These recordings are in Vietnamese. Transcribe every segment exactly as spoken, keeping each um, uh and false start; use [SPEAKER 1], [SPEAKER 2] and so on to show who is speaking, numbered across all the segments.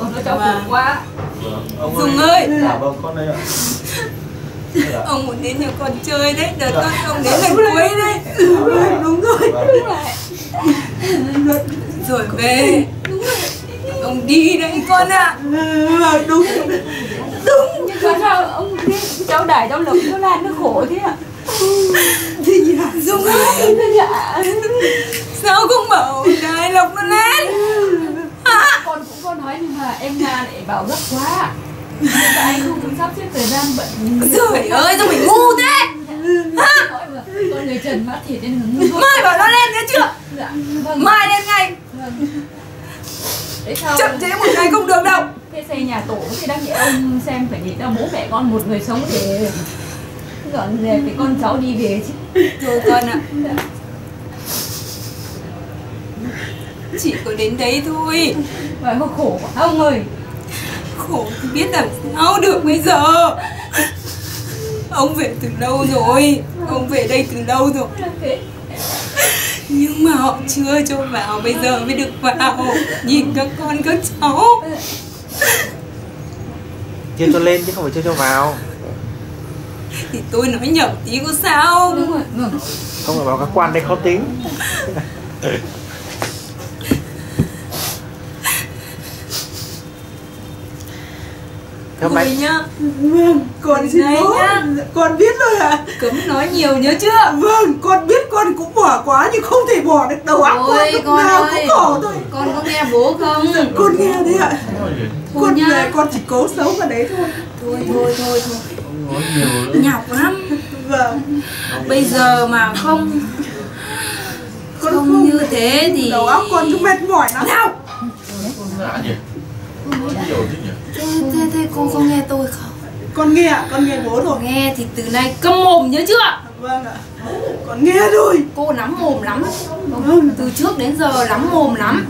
[SPEAKER 1] con nó cháu khổ quá.
[SPEAKER 2] Ông
[SPEAKER 3] Dung ơi.
[SPEAKER 2] Dạ vâng, con đây ạ.
[SPEAKER 3] Ông muốn đến nhà con chơi đấy, đợt con không đến lần cuối đấy.
[SPEAKER 4] Đúng rồi.
[SPEAKER 3] Rồi về. Ông đi đấy con ạ.
[SPEAKER 4] À, đúng. Đúng.
[SPEAKER 1] Nhưng mà sao ông biết cháu Đại, cháu Lộc, cháu Lan nó khổ thế ạ?
[SPEAKER 4] Thì dạ.
[SPEAKER 3] Dung ơi.
[SPEAKER 1] Dạ.
[SPEAKER 3] Sao không bảo Đại Lộc nó lên?
[SPEAKER 1] Con cũng có nói nhưng mà em Nga lại bảo gấp quá. Nên là anh không muốn sắp xếp thời gian bận.
[SPEAKER 3] Trời ơi, sao mình ngu thế?
[SPEAKER 1] Hả? Con người Trần mắt thịt nên hứng.
[SPEAKER 3] Mai bảo nó lên nhớ chưa?
[SPEAKER 1] Dạ. Vâng.
[SPEAKER 3] Mai lên ngay.
[SPEAKER 1] Vâng. Đấy sao?
[SPEAKER 3] Chậm chế một ngày không được đâu.
[SPEAKER 1] Cái xây nhà tổ thì đáng nhẽ ông xem phải để cho bố mẹ con một người sống để dọn dẹp để con cháu đi về chứ.
[SPEAKER 3] Thôi con ạ. Chỉ có đến đấy thôi.
[SPEAKER 1] Vậy mà khổ quá ông ơi.
[SPEAKER 3] Khổ thì biết làm sao được bây giờ. Ông về từ lâu rồi. Ông về đây từ lâu rồi. Nhưng mà họ chưa cho vào, bây giờ mới được vào. Nhìn các con các cháu.
[SPEAKER 5] Chưa cho lên chứ không phải chưa cho vào.
[SPEAKER 3] Thì tôi nói nhầm tí có sao.
[SPEAKER 1] Đúng rồi. Vâng.
[SPEAKER 5] Không phải bảo các quan đây khó tính.
[SPEAKER 3] Thôi
[SPEAKER 5] này...
[SPEAKER 3] nhá.
[SPEAKER 4] Vâng, con xin lỗi. Con biết rồi ạ. À.
[SPEAKER 3] Cấm nói nhiều nhớ chưa?
[SPEAKER 4] Vâng, con biết con cũng bỏ quá nhưng không thể bỏ được đầu óc con lúc
[SPEAKER 3] con
[SPEAKER 4] nào
[SPEAKER 3] ơi,
[SPEAKER 4] cũng khổ thôi.
[SPEAKER 3] Con có nghe bố không?
[SPEAKER 4] Dạ, con nghe đấy ạ.
[SPEAKER 3] Thôi
[SPEAKER 4] Con
[SPEAKER 3] nhá.
[SPEAKER 4] về con chỉ cố sống vào đấy thôi.
[SPEAKER 3] Thôi thôi thôi thôi.
[SPEAKER 2] Nói nhiều nữa.
[SPEAKER 3] Nhọc lắm.
[SPEAKER 4] Vâng.
[SPEAKER 3] Bây giờ mà không
[SPEAKER 4] Con
[SPEAKER 3] không,
[SPEAKER 4] không
[SPEAKER 3] như thế thì
[SPEAKER 4] đầu óc con cứ mệt mỏi lắm.
[SPEAKER 3] nào.
[SPEAKER 2] Con lạ nhỉ? Nói nhiều thế nhỉ?
[SPEAKER 3] Thế, thế, thế cô không nghe tôi không?
[SPEAKER 4] Con nghe ạ, con nghe bố rồi.
[SPEAKER 3] Nghe thì từ nay câm mồm nhớ chưa?
[SPEAKER 4] Vâng ạ. Con nghe rồi.
[SPEAKER 3] Cô lắm mồm lắm.
[SPEAKER 4] Vâng.
[SPEAKER 3] Từ trước đến giờ lắm mồm lắm.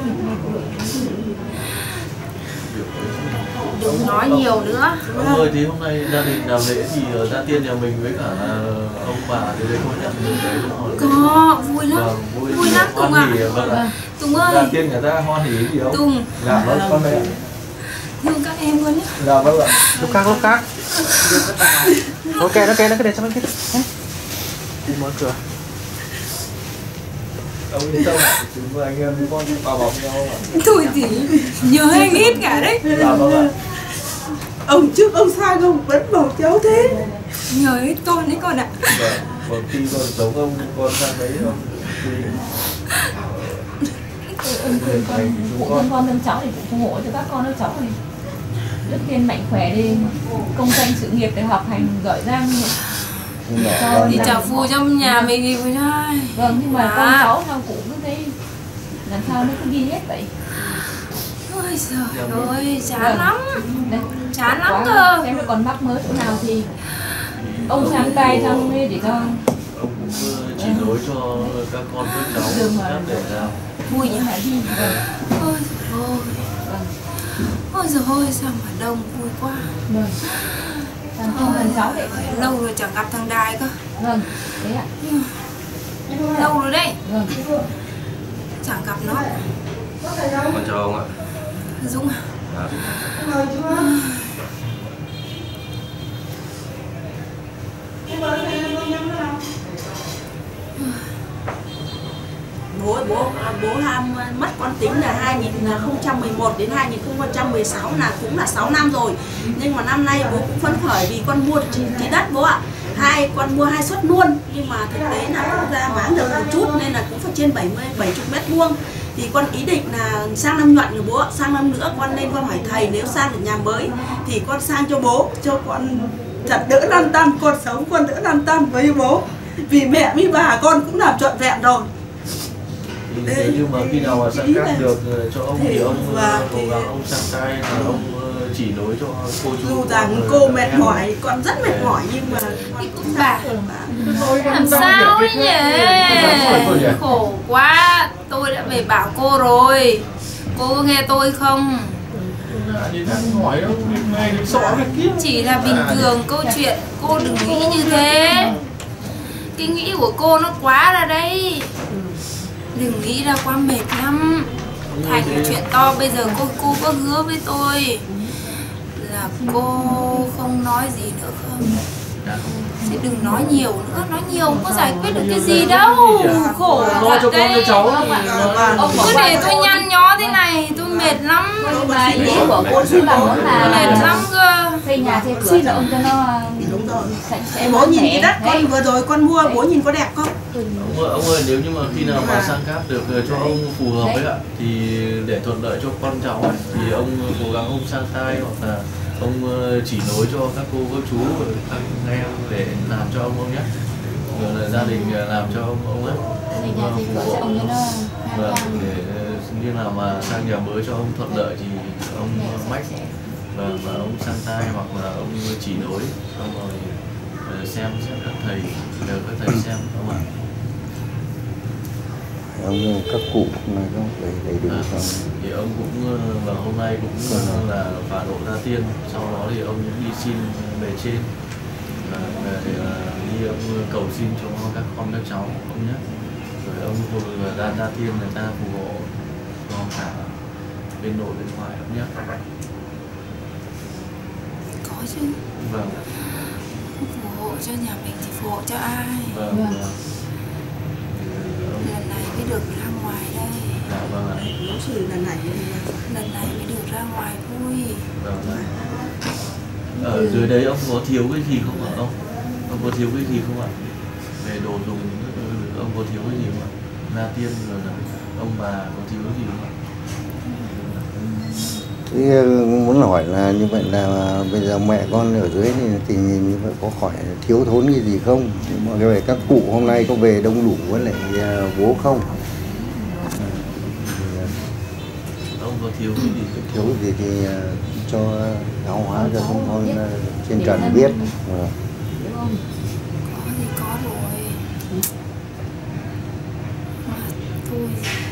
[SPEAKER 3] Đừng nói nhiều nữa.
[SPEAKER 2] Ông ơi, thì hôm nay gia đình làm lễ thì gia tiên nhà mình với cả ông bà thì đây có nhận được đấy đúng không?
[SPEAKER 3] Có, vui lắm.
[SPEAKER 2] Vâng, vui,
[SPEAKER 3] Vui lắm Tùng ạ.
[SPEAKER 2] Vâng ạ.
[SPEAKER 3] Tùng ơi.
[SPEAKER 2] Gia tiên người ta hoan hỉ gì không?
[SPEAKER 3] Tùng.
[SPEAKER 2] Dạ vâng, con đây ạ.
[SPEAKER 3] Thương các em luôn nhé.
[SPEAKER 2] Dạ vâng ạ.
[SPEAKER 5] Lúc khác lúc khác. Ok, nó kê nó cứ để cho nó kia. Mở cửa.
[SPEAKER 2] Ông yên tâm ạ, chúng với anh em con vào bọc nhau ạ.
[SPEAKER 3] Thôi thì nhớ anh ít cả đấy.
[SPEAKER 2] Dạ vâng ạ.
[SPEAKER 4] Ông trước ông sai ông vẫn bảo cháu thế.
[SPEAKER 3] Nhớ hết con đấy con ạ.
[SPEAKER 2] Vâng, còn khi con giống ông, con sang đấy ông thì...
[SPEAKER 1] Ông khuyên con, phụ thân con thân cháu thì cũng ủng hộ cho các con các cháu này. Đức tiên mạnh khỏe đi, công danh sự nghiệp để học hành giỏi giang.
[SPEAKER 3] Cho đi chào phu trong nhà mình thì phải thôi.
[SPEAKER 1] Vâng, nhưng mà
[SPEAKER 3] à.
[SPEAKER 1] con cháu nào cũng cứ thế. Làm sao nó cứ đi hết vậy?
[SPEAKER 3] Ôi giời ơi, chán
[SPEAKER 1] vâng.
[SPEAKER 3] lắm.
[SPEAKER 1] Đây,
[SPEAKER 3] chán lắm
[SPEAKER 1] quá.
[SPEAKER 3] cơ.
[SPEAKER 1] Xem nó còn mắc mới chỗ nào thì ông sang tay sang để cho
[SPEAKER 2] ông cũng chỉ lối cho các con với cháu cách để làm.
[SPEAKER 3] Vui nhỉ?
[SPEAKER 1] Vâng.
[SPEAKER 3] Ôi giời ơi.
[SPEAKER 1] Vâng.
[SPEAKER 3] Ôi giời ơi, sao mà đông vui quá.
[SPEAKER 1] Vâng. Thằng con thằng cháu đấy.
[SPEAKER 3] Lâu rồi chẳng gặp thằng Đài cơ.
[SPEAKER 1] Vâng, thế ạ.
[SPEAKER 3] Lâu rồi đấy.
[SPEAKER 1] Vâng.
[SPEAKER 3] Chẳng gặp nó.
[SPEAKER 2] Con chào ông ạ.
[SPEAKER 3] Dũng à?
[SPEAKER 2] À.
[SPEAKER 6] Bố bố bố ham mất con tính là hai nghìn không trăm mười một đến hai nghìn không trăm mười sáu là cũng là sáu năm rồi. Nhưng mà năm nay bố cũng phấn khởi vì con mua chỉ, chỉ đất bố ạ. Hai con mua hai suất luôn, nhưng mà thực tế là cũng ra bán được một chút nên là cũng phải trên bảy mươi bảy mươi mét vuông. Thì con ý định là sang năm nhuận rồi bố ạ, sang năm nữa con lên con hỏi thầy nếu sang được nhà mới thì con sang cho bố, cho con
[SPEAKER 4] thật đỡ lăn tăn, con sống con đỡ lăn tăn với bố. Vì mẹ với bà con cũng làm trọn vẹn rồi.
[SPEAKER 2] Thì nếu như mà khi nào mà sang cắt được cho ông thì ông
[SPEAKER 4] và
[SPEAKER 2] cố gắng ông sang cai là ông chỉ nối cho cô chú.
[SPEAKER 4] Dù rằng cô mệt mỏi, con rất mệt mỏi nhưng mà
[SPEAKER 3] Cái cũng bà làm sao ấy nhỉ? Khổ quá. Tôi đã về bảo cô rồi. Cô có nghe tôi không? Chỉ là bình thường câu chuyện. Cô đừng nghĩ như thế. Cái nghĩ của cô nó quá ra đấy. Đừng nghĩ ra quá mệt lắm. thành chuyện to. Bây giờ cô cô có hứa với tôi là cô không nói gì nữa không? Chứ đừng nói nhiều nữa, nói nhiều không có giải quyết được cái gì đâu. Khổ thật đấy. Cứ để tôi nhăn nhó thế này, tôi mệt lắm.
[SPEAKER 1] Mà ý của cô xin là muốn là
[SPEAKER 3] mệt lắm cơ.
[SPEAKER 1] xây nhà xây cửa cho ông cho nó
[SPEAKER 4] Đúng rồi.
[SPEAKER 1] sạch sẽ.
[SPEAKER 6] Bố nhìn cái đất con vừa rồi con mua, bố nhìn có đẹp không?
[SPEAKER 2] Ông ơi, ông ơi, nếu như mà khi nào mà sang cáp được cho ông phù hợp ấy ạ, thì để thuận lợi cho con cháu ấy, thì ông cố gắng ông sang tay hoặc là ông chỉ nối cho các cô các chú các anh em để làm cho ông ông nhé, rồi là gia đình làm cho ông ông ấy.
[SPEAKER 1] Xây nhà xây cửa cho ông cho nó
[SPEAKER 2] Vâng, để như nào mà sang nhà mới cho ông thuận lợi thì ông mách và, và ông sang tay hoặc là ông chỉ nối xong rồi xem xem các thầy nhờ các thầy xem không ạ?
[SPEAKER 7] Ông các cụ này không đầy đầy đủ
[SPEAKER 2] À,
[SPEAKER 7] không?
[SPEAKER 2] thì ông cũng vào hôm nay cũng là phả độ ra tiên, sau đó thì ông cũng đi xin về trên và để đi ông cầu xin cho các con các cháu ông nhé, rồi ông vừa ra ra tiên người ta phù hộ cho cả bên nội bên ngoài ông nhé.
[SPEAKER 3] Có chứ.
[SPEAKER 2] Vâng.
[SPEAKER 3] Phù hộ cho nhà mình thì phù hộ cho ai?
[SPEAKER 2] Vâng. Vâng.
[SPEAKER 3] Lần này mới được ra ngoài đây.
[SPEAKER 2] Dạ vâng ạ.
[SPEAKER 6] Nó chỉ lần này
[SPEAKER 3] Lần này mới được ra ngoài vui.
[SPEAKER 2] Vâng ạ. Ở dưới đấy ông có thiếu cái gì không ạ ông? Ông có thiếu cái gì không ạ? Về đồ dùng ông có thiếu cái gì không ạ? Na tiên rồi là ông bà có thiếu cái gì không ạ?
[SPEAKER 7] Thế muốn hỏi là như vậy là bây giờ mẹ con ở dưới thì tình hình như vậy có khỏi thiếu thốn cái gì không? Mọi người các cụ hôm nay có về đông đủ với lại bố không?
[SPEAKER 2] Ông có thiếu cái gì?
[SPEAKER 7] Thiếu cái gì thì cho giáo hóa cho không thôi trên trần biết. À.
[SPEAKER 3] Có thì có rồi. Mà thôi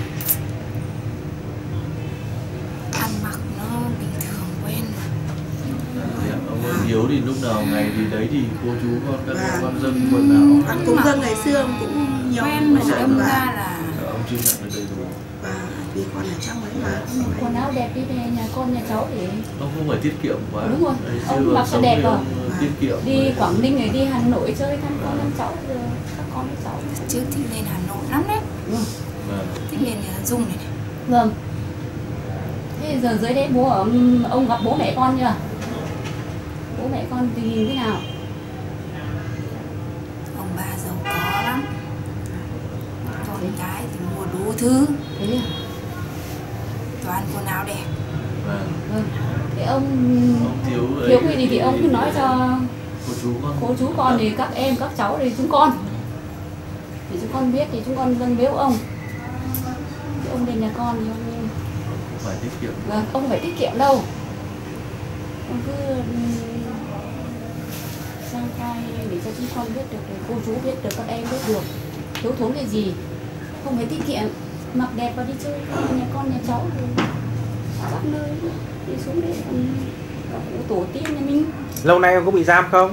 [SPEAKER 3] ăn mặc nó bình thường quen rồi.
[SPEAKER 2] Ông ơi, thiếu thì lúc nào ngày thì đấy thì cô chú con các à. con dân quần áo.
[SPEAKER 6] Ăn cúng dân ngày xưa cũng nhiều
[SPEAKER 3] quen mà đâm ra là
[SPEAKER 2] ông chưa nhận được đầy đủ.
[SPEAKER 6] Và vì con ở trong ấy mà
[SPEAKER 1] quần áo đẹp đi về nhà con nhà cháu để
[SPEAKER 2] ông không phải tiết kiệm quá.
[SPEAKER 1] Đúng rồi,
[SPEAKER 2] đấy,
[SPEAKER 1] ông mặc cho đẹp rồi.
[SPEAKER 2] Tiết kiệm
[SPEAKER 1] đi Quảng Ninh rồi đi Hà Nội chơi thăm con thăm cháu rồi các con các cháu.
[SPEAKER 3] trước thích lên Hà Nội lắm đấy.
[SPEAKER 2] Vâng.
[SPEAKER 3] Thích lên nhà Dung này này.
[SPEAKER 1] Vâng. Thế giờ dưới đấy bố ông, ông gặp bố mẹ con chưa? Bố mẹ con thì thế nào?
[SPEAKER 3] Ông bà giàu có lắm. Con cái thì mua đủ thứ.
[SPEAKER 1] Thế à?
[SPEAKER 3] Toàn quần áo đẹp.
[SPEAKER 2] Vâng.
[SPEAKER 1] Vâng. Thế ông,
[SPEAKER 2] ông thiếu,
[SPEAKER 1] thiếu cái gì thì ông cứ nói cho
[SPEAKER 2] cô chú con,
[SPEAKER 1] cô chú con thì các em các cháu thì chúng con, thì chúng con biết thì chúng con dâng biếu ông. Thì ông đến nhà con thì ông
[SPEAKER 2] phải tiết kiệm.
[SPEAKER 1] vâng, ông không phải tiết kiệm đâu, ông cứ sang tay để cho chúng con biết được, để cô chú biết được, các em biết được thiếu thốn cái gì, không phải tiết kiệm, mặc đẹp và đi chơi nhà con nhà cháu thì các nơi đi xuống để các cụ tổ tiên nhà mình.
[SPEAKER 5] Lâu nay ông có bị giam không?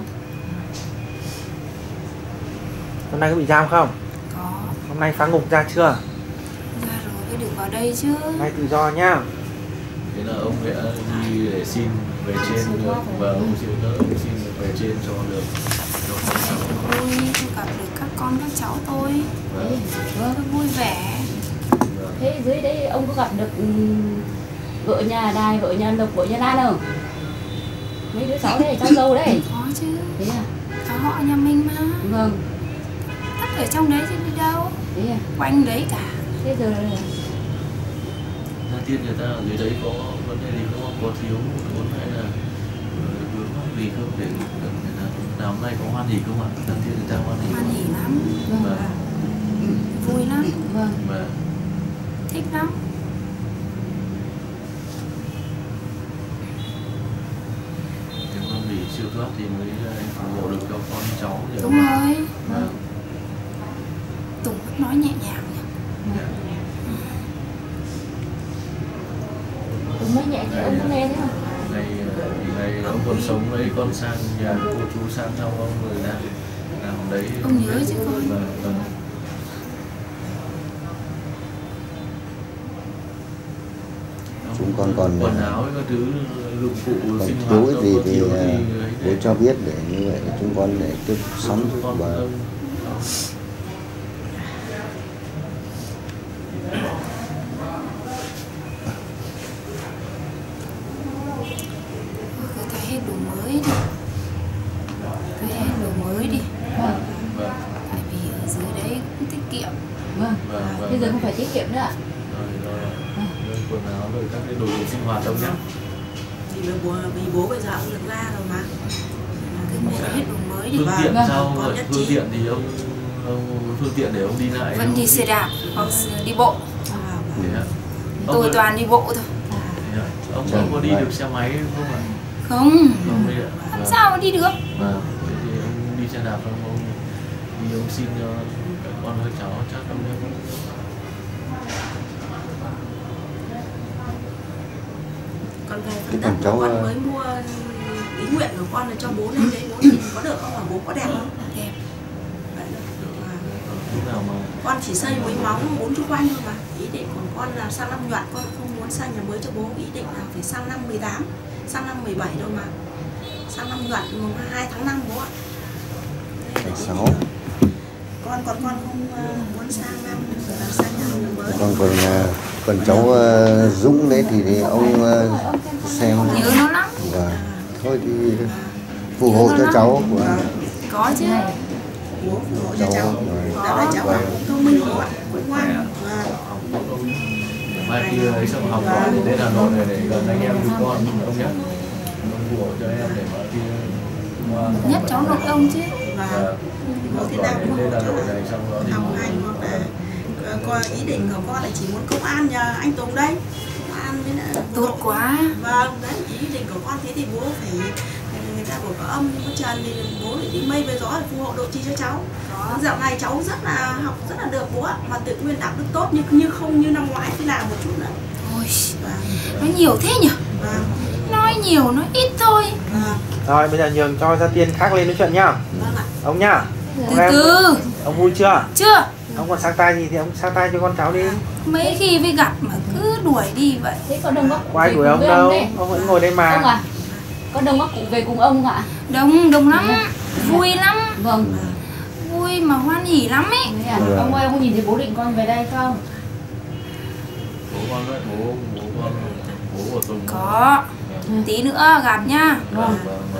[SPEAKER 5] Hôm nay có bị giam không?
[SPEAKER 3] Có.
[SPEAKER 5] Hôm nay phá ngục ra chưa?
[SPEAKER 3] Ra rồi mới được vào đây chứ.
[SPEAKER 5] Nay tự do nhá.
[SPEAKER 2] Thế là ông sẽ đi để xin về trên được và ông xin ông xin về trên cho được cho con cháu.
[SPEAKER 3] Vui, tôi gặp được các con các cháu tôi.
[SPEAKER 2] Vâng.
[SPEAKER 3] Tôi vui vẻ.
[SPEAKER 1] Thế dưới đấy ông có gặp được um, vợ nhà Đài, vợ nhà Lộc, vợ nhà Lan không? Mấy đứa cháu đây, cháu dâu đây.
[SPEAKER 3] Có chứ.
[SPEAKER 1] Thế à?
[SPEAKER 3] Có họ nhà mình mà.
[SPEAKER 1] Vâng.
[SPEAKER 3] Tất ở trong đấy chứ đi đâu.
[SPEAKER 1] Thế à?
[SPEAKER 3] Quanh đấy cả.
[SPEAKER 1] Thế giờ
[SPEAKER 2] Ra tiên người ta ở dưới đấy có vấn đề gì không? Có thiếu thốn hay là vướng mắc gì không để người ta nào hôm nay có hoan hỉ không ạ? Ra tiên người ta hoan hỉ.
[SPEAKER 3] Hoan hỉ lắm.
[SPEAKER 2] Vâng.
[SPEAKER 3] Vui lắm.
[SPEAKER 1] vâng.
[SPEAKER 2] Vâng.
[SPEAKER 3] Thích lắm.
[SPEAKER 2] Nếu mà bị siêu thoát thì mới phù hộ được cho con cháu.
[SPEAKER 3] Đúng rồi.
[SPEAKER 2] Vâng.
[SPEAKER 3] Tùng vẫn nói nhẹ nhàng nhỉ.
[SPEAKER 1] Tùng nói nhẹ thì ông có nghe thế không?
[SPEAKER 2] Ngày ngày ông còn sống đấy, con sang nhà cô chú sang thăm ông người ra làm đấy.
[SPEAKER 3] Ông nhớ chứ con.
[SPEAKER 2] Vâng, vâng.
[SPEAKER 7] chúng con còn
[SPEAKER 2] quần áo các thứ dụng cụ
[SPEAKER 7] còn
[SPEAKER 2] sinh
[SPEAKER 7] thiếu
[SPEAKER 2] hoạt
[SPEAKER 7] cái gì
[SPEAKER 2] có
[SPEAKER 7] thì
[SPEAKER 2] thiếu cái
[SPEAKER 7] à,
[SPEAKER 2] gì ấy
[SPEAKER 7] bố
[SPEAKER 2] để
[SPEAKER 7] cho biết để như vậy chúng con để tiếp sắm
[SPEAKER 2] chúng con
[SPEAKER 7] và
[SPEAKER 2] không-
[SPEAKER 3] Cứ thay hết đồ mới đi. Thay hết đồ mới đi.
[SPEAKER 1] Vâng,
[SPEAKER 2] Vâng,
[SPEAKER 3] Tại vì ở dưới đấy cũng tiết kiệm.
[SPEAKER 1] vâng.
[SPEAKER 2] vâng, vâng.
[SPEAKER 1] Bây giờ không phải tiết kiệm nữa ạ.
[SPEAKER 2] Rồi, rồi, rồi, quần áo rồi các cái đồ dùng sinh hoạt đâu nhé.
[SPEAKER 6] Thì là bố, vì bố bây giờ cũng được ra rồi mà.
[SPEAKER 3] Cứ mua hết đồ mới đi.
[SPEAKER 2] Phương tiện
[SPEAKER 1] Vâng.
[SPEAKER 2] sao
[SPEAKER 6] Có
[SPEAKER 2] vậy?
[SPEAKER 6] nhất
[SPEAKER 2] Phương
[SPEAKER 6] trí.
[SPEAKER 2] tiện thì ông, ông phương tiện để ông đi lại
[SPEAKER 3] Vẫn
[SPEAKER 2] ông-
[SPEAKER 3] đi xe đạp hoặc đi bộ.
[SPEAKER 6] À,
[SPEAKER 2] Thế ạ. Ông
[SPEAKER 3] Tôi
[SPEAKER 2] có-
[SPEAKER 3] toàn đi bộ thôi.
[SPEAKER 2] thế ạ. Ông ông có đi được xe máy không ạ?
[SPEAKER 3] Không.
[SPEAKER 2] Không đi ạ.
[SPEAKER 3] Làm
[SPEAKER 2] Vâng.
[SPEAKER 3] sao mà đi được?
[SPEAKER 2] Vâng, thế thì ông đi xe đạp xong ông đi ông xin cho các con các cháu chắc ông em
[SPEAKER 6] còn về
[SPEAKER 7] Thế
[SPEAKER 6] phần
[SPEAKER 7] còn
[SPEAKER 6] đất
[SPEAKER 7] cháu,
[SPEAKER 6] của con
[SPEAKER 7] ờ,
[SPEAKER 6] mới mua ý nguyện của con là cho bố lên đấy, bố nhìn có được không và bố có đẹp không?
[SPEAKER 3] Đẹp.
[SPEAKER 6] Vậy đó. À,
[SPEAKER 2] lúc nào mà
[SPEAKER 6] con chỉ xây mấy móng bốn chung quanh thôi mà. Ý định của con là sang năm nhoạn con không muốn xây nhà mới cho bố, ý định là phải sang năm mười tám, sang năm mười bảy đâu mà. Sang năm nhoạn mùng hai tháng năm bố ạ. Đây là ý
[SPEAKER 7] sáu
[SPEAKER 6] định. Con còn con không ờ, muốn sang năm là sang nhà mới.
[SPEAKER 7] còn còn à, còn cháu uh, Dũng đấy thì, thì ông uh, xem
[SPEAKER 3] Nhớ nó lắm.
[SPEAKER 7] và thôi thì phù hộ cho cháu của
[SPEAKER 3] Có chứ.
[SPEAKER 6] Bố phù hộ cho
[SPEAKER 7] cháu
[SPEAKER 6] cháu.
[SPEAKER 7] rồi.
[SPEAKER 6] Đã là cháu
[SPEAKER 7] Vâng.
[SPEAKER 6] cũng thông minh bố ạ, cũng ngoan. Vâng.
[SPEAKER 2] học ông mai kia ấy xong học rồi thì đến Hà Nội này để gần anh em với con ông nhé, ông phù hộ cho em để mà khi ngoan
[SPEAKER 3] Nhất cháu nội ông chứ.
[SPEAKER 6] Và
[SPEAKER 2] và
[SPEAKER 6] bố thế
[SPEAKER 2] học
[SPEAKER 6] nào
[SPEAKER 2] rồi
[SPEAKER 6] cũng
[SPEAKER 2] đến
[SPEAKER 6] hỗ
[SPEAKER 2] Hà
[SPEAKER 6] trợ
[SPEAKER 2] Nội này xong đó thì
[SPEAKER 6] học hành hoặc là ờ, có ý định của con là chỉ muốn công an nhờ anh Tùng đây, công an với lại
[SPEAKER 3] Tốt quá.
[SPEAKER 6] vâng đấy, ý định của con thế thì bố phải người ta bảo có âm có trần thì bố phải đi mây về gió để phù hộ độ trì cho cháu. Dạo này cháu rất là học rất là được bố ạ, mà tự nguyên đạo đức tốt nhưng như không như năm ngoái thì làm một chút nữa.
[SPEAKER 3] Ôi,
[SPEAKER 6] Vâng,
[SPEAKER 3] nói nhiều thế nhỉ?
[SPEAKER 6] vâng,
[SPEAKER 3] Nói nhiều, nói ít thôi.
[SPEAKER 6] vâng,
[SPEAKER 5] Rồi bây giờ nhường cho Gia Tiên khác lên nói chuyện nhá.
[SPEAKER 6] vâng ạ.
[SPEAKER 5] Ông nhá.
[SPEAKER 3] Từ
[SPEAKER 5] Em-
[SPEAKER 3] từ.
[SPEAKER 5] Ông vui chưa?
[SPEAKER 3] Chưa.
[SPEAKER 5] Ông còn sang tay gì thì ông sang tay cho con cháu đi.
[SPEAKER 3] Mấy khi mới gặp mà cứ đuổi đi vậy.
[SPEAKER 1] Thế có đông các cụ
[SPEAKER 5] Có ai
[SPEAKER 1] về
[SPEAKER 5] đuổi
[SPEAKER 1] cùng
[SPEAKER 5] ông
[SPEAKER 1] với
[SPEAKER 5] đâu,
[SPEAKER 1] đấy?
[SPEAKER 5] ông vẫn ngồi đây
[SPEAKER 1] Ông
[SPEAKER 5] mà.
[SPEAKER 1] à? Có đông các cụ về cùng ông không ạ?
[SPEAKER 3] Đông, đông lắm. Vui lắm.
[SPEAKER 1] Vâng.
[SPEAKER 3] Vui mà hoan hỉ lắm ấy.
[SPEAKER 1] Thế à?
[SPEAKER 7] Vâng.
[SPEAKER 1] Ông ơi, ông có nhìn thấy bố định con về đây không?
[SPEAKER 2] bố con đấy, bố bố con bố của Tùng
[SPEAKER 3] Có. Tí nữa gặp nha.
[SPEAKER 2] vâng vâng vâng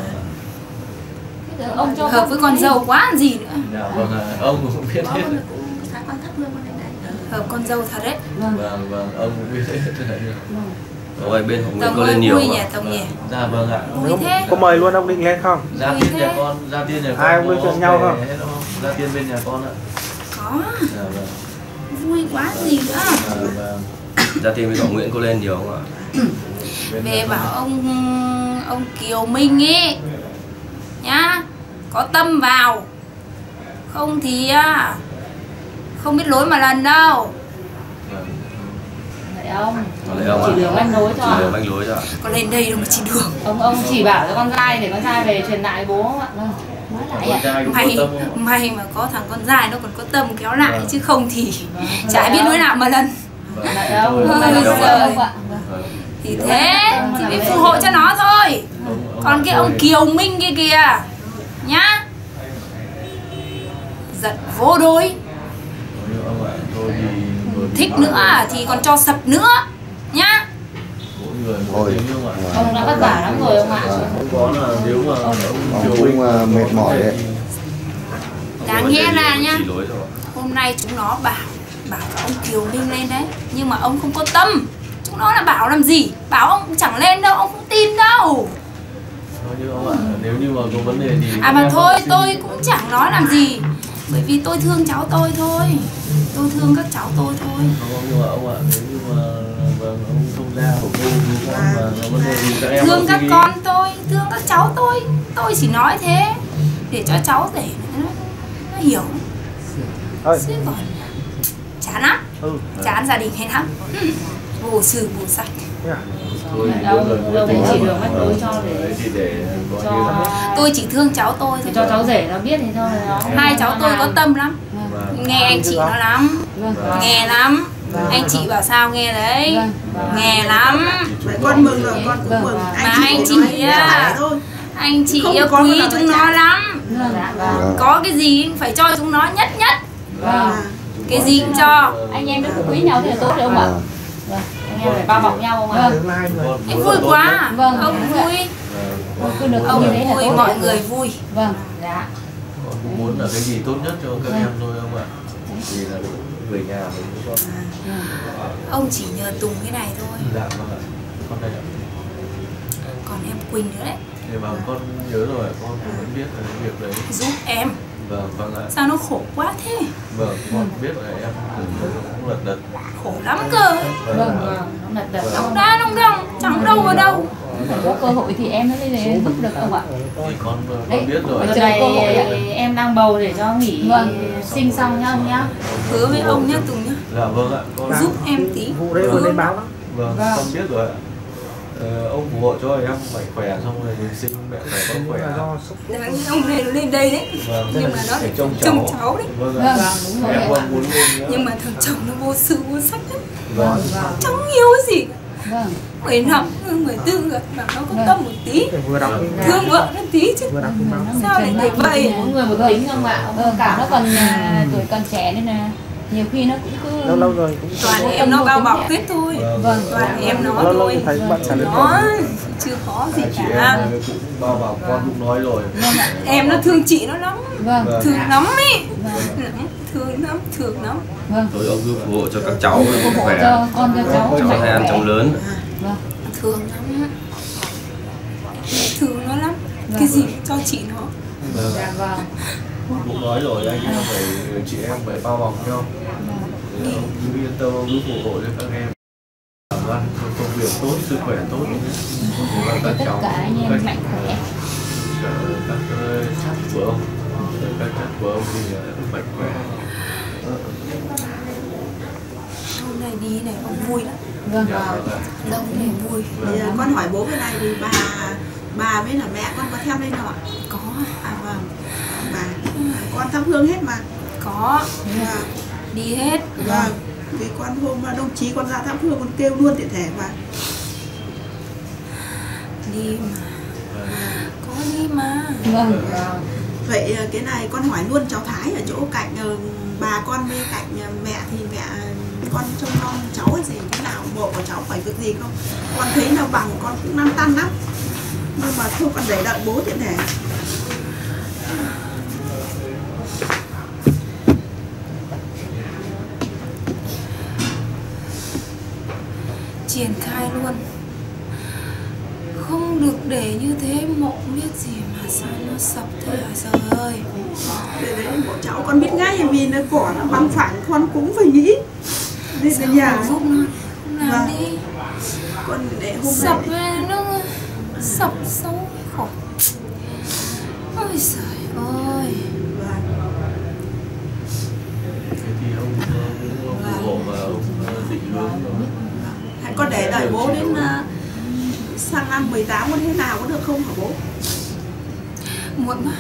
[SPEAKER 1] Thế giờ ông cho
[SPEAKER 3] Hợp
[SPEAKER 1] các
[SPEAKER 3] với
[SPEAKER 1] cụ
[SPEAKER 3] con
[SPEAKER 1] đi.
[SPEAKER 3] dâu quá làm gì nữa.
[SPEAKER 2] dạ vâng ạ. Ông cũng biết
[SPEAKER 6] Có
[SPEAKER 2] hết
[SPEAKER 6] con cũng sáng con thắp hương con lên đây.
[SPEAKER 3] Hợp con dâu thật đấy.
[SPEAKER 1] Vâng.
[SPEAKER 2] vâng vâng ông cũng biết hết đấy.
[SPEAKER 1] Vâng.
[SPEAKER 8] Ông ơi bên Hồng Nguyễn
[SPEAKER 3] Tổng
[SPEAKER 8] có
[SPEAKER 3] ơi
[SPEAKER 8] lên nhiều
[SPEAKER 3] vui
[SPEAKER 8] không
[SPEAKER 3] nhỉ
[SPEAKER 8] ạ?
[SPEAKER 3] Tổng nhỉ.
[SPEAKER 2] Dạ vâng ạ.
[SPEAKER 3] Vui
[SPEAKER 5] Ông
[SPEAKER 3] thế.
[SPEAKER 5] có mời luôn ông định lên không?
[SPEAKER 2] Gia
[SPEAKER 3] Vui
[SPEAKER 2] tiên
[SPEAKER 3] thế.
[SPEAKER 2] nhà con, gia tiên nhà con.
[SPEAKER 5] Ai ông nói chuyện
[SPEAKER 2] có
[SPEAKER 5] nhau
[SPEAKER 2] về
[SPEAKER 5] không?
[SPEAKER 2] hết không? Gia tiên bên nhà con ạ.
[SPEAKER 3] Có.
[SPEAKER 2] Dạ vâng.
[SPEAKER 3] Vui quá gì nữa.
[SPEAKER 2] Dạ vâng.
[SPEAKER 8] Gia Tiên bên Hồng Nguyễn có lên nhiều không ạ?
[SPEAKER 2] Bên
[SPEAKER 3] Về
[SPEAKER 2] nhà
[SPEAKER 3] bảo ông ông Kiều Minh ấy nhá, có tâm vào, không thì à, không biết lối mà lần đâu.
[SPEAKER 2] Vâng.
[SPEAKER 1] Vậy ông.
[SPEAKER 8] Còn lấy ông
[SPEAKER 1] Chỉ
[SPEAKER 8] ạ?
[SPEAKER 1] đường anh nối
[SPEAKER 8] Chỉ
[SPEAKER 1] cho.
[SPEAKER 8] đường bánh lối thôi ạ?
[SPEAKER 3] Có lên đây đâu mà chỉ đường.
[SPEAKER 1] Ông ông chỉ bảo cho con trai để con trai về truyền lại bố không ạ? Vâng. Nói lại
[SPEAKER 2] Con
[SPEAKER 1] ạ.
[SPEAKER 2] trai cũng có
[SPEAKER 3] Mày
[SPEAKER 2] tâm không?
[SPEAKER 3] mày mà có thằng con dài nó còn có tâm kéo lại
[SPEAKER 2] Vâng.
[SPEAKER 3] chứ không thì
[SPEAKER 1] Vâng.
[SPEAKER 3] chả biết lối nào mà lần.
[SPEAKER 2] Vâng.
[SPEAKER 1] Lại ông.
[SPEAKER 2] Thôi,
[SPEAKER 1] Lại
[SPEAKER 3] Ôi
[SPEAKER 1] ông
[SPEAKER 3] giời.
[SPEAKER 1] ông ạ. Vâng.
[SPEAKER 2] Vâng.
[SPEAKER 3] Thì thế thì phải phù hộ cho nó thôi.
[SPEAKER 2] Ông-
[SPEAKER 3] Còn cái ông
[SPEAKER 2] thôi.
[SPEAKER 3] Kiều Minh kia kìa nhá, giận vô đối.
[SPEAKER 2] Thôi ông ạ, thôi thì vừa bị
[SPEAKER 3] Thích
[SPEAKER 2] bảo
[SPEAKER 3] nữa
[SPEAKER 2] rồi.
[SPEAKER 3] thì còn cho sập nữa nhá.
[SPEAKER 2] Mỗi người một
[SPEAKER 7] Thôi.
[SPEAKER 2] tiếng không ạ?
[SPEAKER 1] Ông đã vất vả lắm rồi ông ạ.
[SPEAKER 7] Vâng.
[SPEAKER 2] Không có là nếu mà ông
[SPEAKER 7] Ông
[SPEAKER 2] Kiều
[SPEAKER 7] cũng,
[SPEAKER 2] Minh
[SPEAKER 7] à, mệt mỏi đấy.
[SPEAKER 3] Đáng nghĩa là nha,
[SPEAKER 8] Chỉ lối thôi ạ?
[SPEAKER 3] hôm nay chúng nó bảo bảo cho ông Kiều Minh lên đấy, nhưng mà ông không có tâm. Chúng nó là bảo làm gì? Bảo ông cũng chẳng lên đâu, ông không tin đâu.
[SPEAKER 2] Thôi như ông ạ, nếu như mà có vấn đề thì
[SPEAKER 3] À mà
[SPEAKER 2] em
[SPEAKER 3] thôi
[SPEAKER 2] xin-
[SPEAKER 3] tôi cũng chẳng nói làm gì, bởi vì tôi thương cháu tôi thôi. Tôi thương các cháu tôi thôi.
[SPEAKER 2] Không, nhưng mà ông ạ, nếu như mà vâng ông không ra của cô chú con mà có vấn đề gì các em
[SPEAKER 3] Thương
[SPEAKER 2] cũng
[SPEAKER 3] các
[SPEAKER 2] suy nghĩ.
[SPEAKER 3] con tôi, thương các cháu tôi. Tôi chỉ nói thế để cho cháu để nó, nó hiểu.
[SPEAKER 5] Ơi.
[SPEAKER 3] Chứ còn chán lắm,
[SPEAKER 5] Ừ.
[SPEAKER 3] chán gia đình hay lắm. Vô sư vô sạch.
[SPEAKER 5] Thế à?
[SPEAKER 2] Thôi thì
[SPEAKER 1] Đâu,
[SPEAKER 2] mỗi người
[SPEAKER 1] đâu
[SPEAKER 2] mỗi
[SPEAKER 1] phải
[SPEAKER 2] tí.
[SPEAKER 1] chỉ đường mách lối cho để-
[SPEAKER 2] Đấy thì để coi như
[SPEAKER 1] Cho
[SPEAKER 2] là
[SPEAKER 3] Tôi chỉ thương cháu tôi
[SPEAKER 1] để
[SPEAKER 3] thôi.
[SPEAKER 1] cho cháu rể nó biết thì thôi nó.
[SPEAKER 3] Hai cháu tôi có tâm lắm,
[SPEAKER 2] vâng.
[SPEAKER 3] nghe anh chị nó lắm,
[SPEAKER 1] Vâng.
[SPEAKER 3] nghe lắm. Anh chị bảo sao nghe đấy.
[SPEAKER 1] Vâng.
[SPEAKER 3] Nghe lắm.
[SPEAKER 4] Vậy con mừng rồi, con cũng mừng.
[SPEAKER 3] Mà anh chị á, anh chị
[SPEAKER 4] Không,
[SPEAKER 3] yêu
[SPEAKER 4] con
[SPEAKER 3] quý
[SPEAKER 4] là
[SPEAKER 3] chúng
[SPEAKER 4] cha.
[SPEAKER 3] nó lắm.
[SPEAKER 7] Vâng.
[SPEAKER 3] Có cái gì phải cho chúng nó nhất nhất.
[SPEAKER 1] Vâng.
[SPEAKER 3] Cái gì cũng cho.
[SPEAKER 1] Anh em rất quý nhau thì là tốt đấy ông ạ.
[SPEAKER 7] Vâng.
[SPEAKER 1] Vâng. Anh em phải bao bọc nhau không ạ?
[SPEAKER 5] Tương lai mà.
[SPEAKER 3] Em vui quá.
[SPEAKER 1] Vâng.
[SPEAKER 3] Ông vui.
[SPEAKER 1] Vâng, cứ được
[SPEAKER 3] Ông
[SPEAKER 1] như thế là
[SPEAKER 3] vui,
[SPEAKER 1] tốt.
[SPEAKER 3] mọi người vui.
[SPEAKER 1] Vâng. Dạ.
[SPEAKER 2] Con cũng muốn là cái gì tốt nhất cho các em thôi không ạ? Vì là về nhà mình cũng có.
[SPEAKER 3] Ông chỉ nhờ Tùng cái này thôi.
[SPEAKER 2] Dạ vâng ạ. Con đây ạ.
[SPEAKER 3] Còn em Quỳnh nữa đấy.
[SPEAKER 2] Thì mà con nhớ rồi, con cũng vẫn biết là cái việc đấy.
[SPEAKER 3] Giúp em.
[SPEAKER 2] Vâng, vâng ạ.
[SPEAKER 3] Sao nó khổ quá thế?
[SPEAKER 2] Vâng, con biết là em cũng lật đật.
[SPEAKER 3] Khổ lắm cơ.
[SPEAKER 1] Vâng, vâng. Nó lật đật.
[SPEAKER 3] Ông đá ông đông, chẳng đâu vào đâu.
[SPEAKER 1] Phải có cơ hội thì em nó lên giúp được ông ạ.
[SPEAKER 2] Thì con,
[SPEAKER 1] Đấy,
[SPEAKER 2] con biết rồi.
[SPEAKER 1] chờ
[SPEAKER 9] Giờ này
[SPEAKER 1] cơ hội ạ.
[SPEAKER 9] em đang bầu để cho nghỉ
[SPEAKER 1] Vâng.
[SPEAKER 9] sinh xong nhá ông nhá.
[SPEAKER 3] Hứa với ông nhá Tùng nhá.
[SPEAKER 2] Dạ vâng ạ. Con
[SPEAKER 3] Giúp em tí.
[SPEAKER 5] Vụ đấy vừa lên báo lắm.
[SPEAKER 2] Vâng,
[SPEAKER 1] Vâng.
[SPEAKER 2] con biết rồi ạ. Ờ, ông ủng hộ cho em mạnh khỏe xong rồi mình sinh mẹ phải con khỏe.
[SPEAKER 5] Là do xúc.
[SPEAKER 3] Ông này nó lên đây đấy.
[SPEAKER 2] Vâng.
[SPEAKER 3] Nhưng mà nó
[SPEAKER 2] Để
[SPEAKER 3] lại
[SPEAKER 2] trông
[SPEAKER 3] trông
[SPEAKER 2] cháu.
[SPEAKER 3] cháu đấy.
[SPEAKER 2] Vâng
[SPEAKER 1] Vâng,
[SPEAKER 2] ạ.
[SPEAKER 1] đúng rồi
[SPEAKER 2] Em
[SPEAKER 1] ạ.
[SPEAKER 2] con muốn lên nữa.
[SPEAKER 3] Nhưng mà thằng chồng nó vô sư vô sách lắm.
[SPEAKER 2] Vâng.
[SPEAKER 3] Chẳng yêu cái gì.
[SPEAKER 1] Vâng.
[SPEAKER 3] mười năm, mười tư rồi mà nó có tâm một tí.
[SPEAKER 5] Để vừa đọc cái
[SPEAKER 3] Thương vợ nó tí chứ.
[SPEAKER 5] vừa đọc cái báo.
[SPEAKER 3] Sao lại để vậy?
[SPEAKER 9] Mỗi người một tính không ạ? Ông
[SPEAKER 1] Vâng,
[SPEAKER 9] thông cảm
[SPEAKER 1] nó còn à, tuổi còn trẻ nên là nhiều khi nó cũng cứ
[SPEAKER 5] Lâu lâu rồi cũng
[SPEAKER 3] Toàn em nó bao bọc hết thôi.
[SPEAKER 1] Vâng.
[SPEAKER 3] Toàn em nó
[SPEAKER 5] lâu lâu
[SPEAKER 3] thôi.
[SPEAKER 5] thấy bận sản được.
[SPEAKER 3] Nó chưa có gì
[SPEAKER 2] Hai chị
[SPEAKER 3] cả.
[SPEAKER 2] em cũng bao bảo con cũng nói rồi.
[SPEAKER 3] Em nó thương chị nó lắm.
[SPEAKER 1] vâng.
[SPEAKER 2] Vâng.
[SPEAKER 3] Thương lắm ý. Lắm, thương lắm, thương lắm.
[SPEAKER 1] Vâng.
[SPEAKER 8] Thôi ông cứ phù hộ cho các cháu
[SPEAKER 1] Ủng
[SPEAKER 8] mạnh
[SPEAKER 1] hộ
[SPEAKER 8] khỏe,
[SPEAKER 1] cho con cho cháu
[SPEAKER 8] cho
[SPEAKER 1] mạnh
[SPEAKER 8] hai ăn
[SPEAKER 1] khỏe.
[SPEAKER 8] chóng lớn.
[SPEAKER 1] Vâng.
[SPEAKER 3] Thương lắm. Thương nó lắm. Cái gì cũng cho chị nó.
[SPEAKER 2] Vâng.
[SPEAKER 1] Dạ vâng.
[SPEAKER 2] Cũng nói rồi anh em phải chị em phải bao bọc nhau. Để ông cứ yên tâm, ông cứ phù hộ cho các em làm ăn công việc tốt, sức khỏe tốt để
[SPEAKER 1] Cho
[SPEAKER 2] các
[SPEAKER 1] tất
[SPEAKER 2] cháu
[SPEAKER 1] cả anh em
[SPEAKER 2] các,
[SPEAKER 1] mạnh khỏe.
[SPEAKER 2] các, các uh, chất của ông các chất của ông thì uh, mạnh khỏe.
[SPEAKER 3] Hôm nay đi này ông vui lắm.
[SPEAKER 1] Vâng.
[SPEAKER 2] Dạ, vâng ạ.
[SPEAKER 3] Đông này vui.
[SPEAKER 6] Thì à, con hỏi bố cái này thì bà bà với là mẹ con có theo lên không ạ?
[SPEAKER 3] Có.
[SPEAKER 6] À vâng. Bà con thắp hương hết mà.
[SPEAKER 3] Có.
[SPEAKER 6] Vâng.
[SPEAKER 3] Đi hết.
[SPEAKER 6] Vâng. Vì con hôm đồng chí con ra thắp hương con kêu luôn tiện thể mà.
[SPEAKER 3] Đi mà. Có đi mà.
[SPEAKER 1] Vâng.
[SPEAKER 6] Vậy à, cái này con hỏi luôn cháu Thái ở chỗ cạnh ờ, bà con với cạnh ờ, mẹ thì mẹ con trông con cháu hay gì thế nào, bộ của cháu phải việc gì không? Con thấy nào bằng con cũng lăn tăn lắm. Nhưng mà thôi con để đợi bố tiện thể.
[SPEAKER 3] Triển khai luôn. Không được để như thế, mộ biết gì mà sao nó sập thế hả trời ơi.
[SPEAKER 6] Để đấy bộ cháu con biết ngay vì nó cỏ nó bằng phẳng con cũng phải nghĩ. Đi về
[SPEAKER 3] Sao
[SPEAKER 6] nhà
[SPEAKER 3] không giúp nó, không làm
[SPEAKER 6] Vâng.
[SPEAKER 3] đi.
[SPEAKER 6] con để hôm
[SPEAKER 3] Sập
[SPEAKER 6] nay
[SPEAKER 3] về nó sập xấu khổ. Ôi trời ơi.
[SPEAKER 6] Vâng.
[SPEAKER 2] Thế thì ông uh, ông phù hộ và ông uh, định hướng rồi.
[SPEAKER 6] Hãy con để đợi bố đến uh, sang năm mười tám con thế nào có được không hả bố?
[SPEAKER 3] Muộn quá.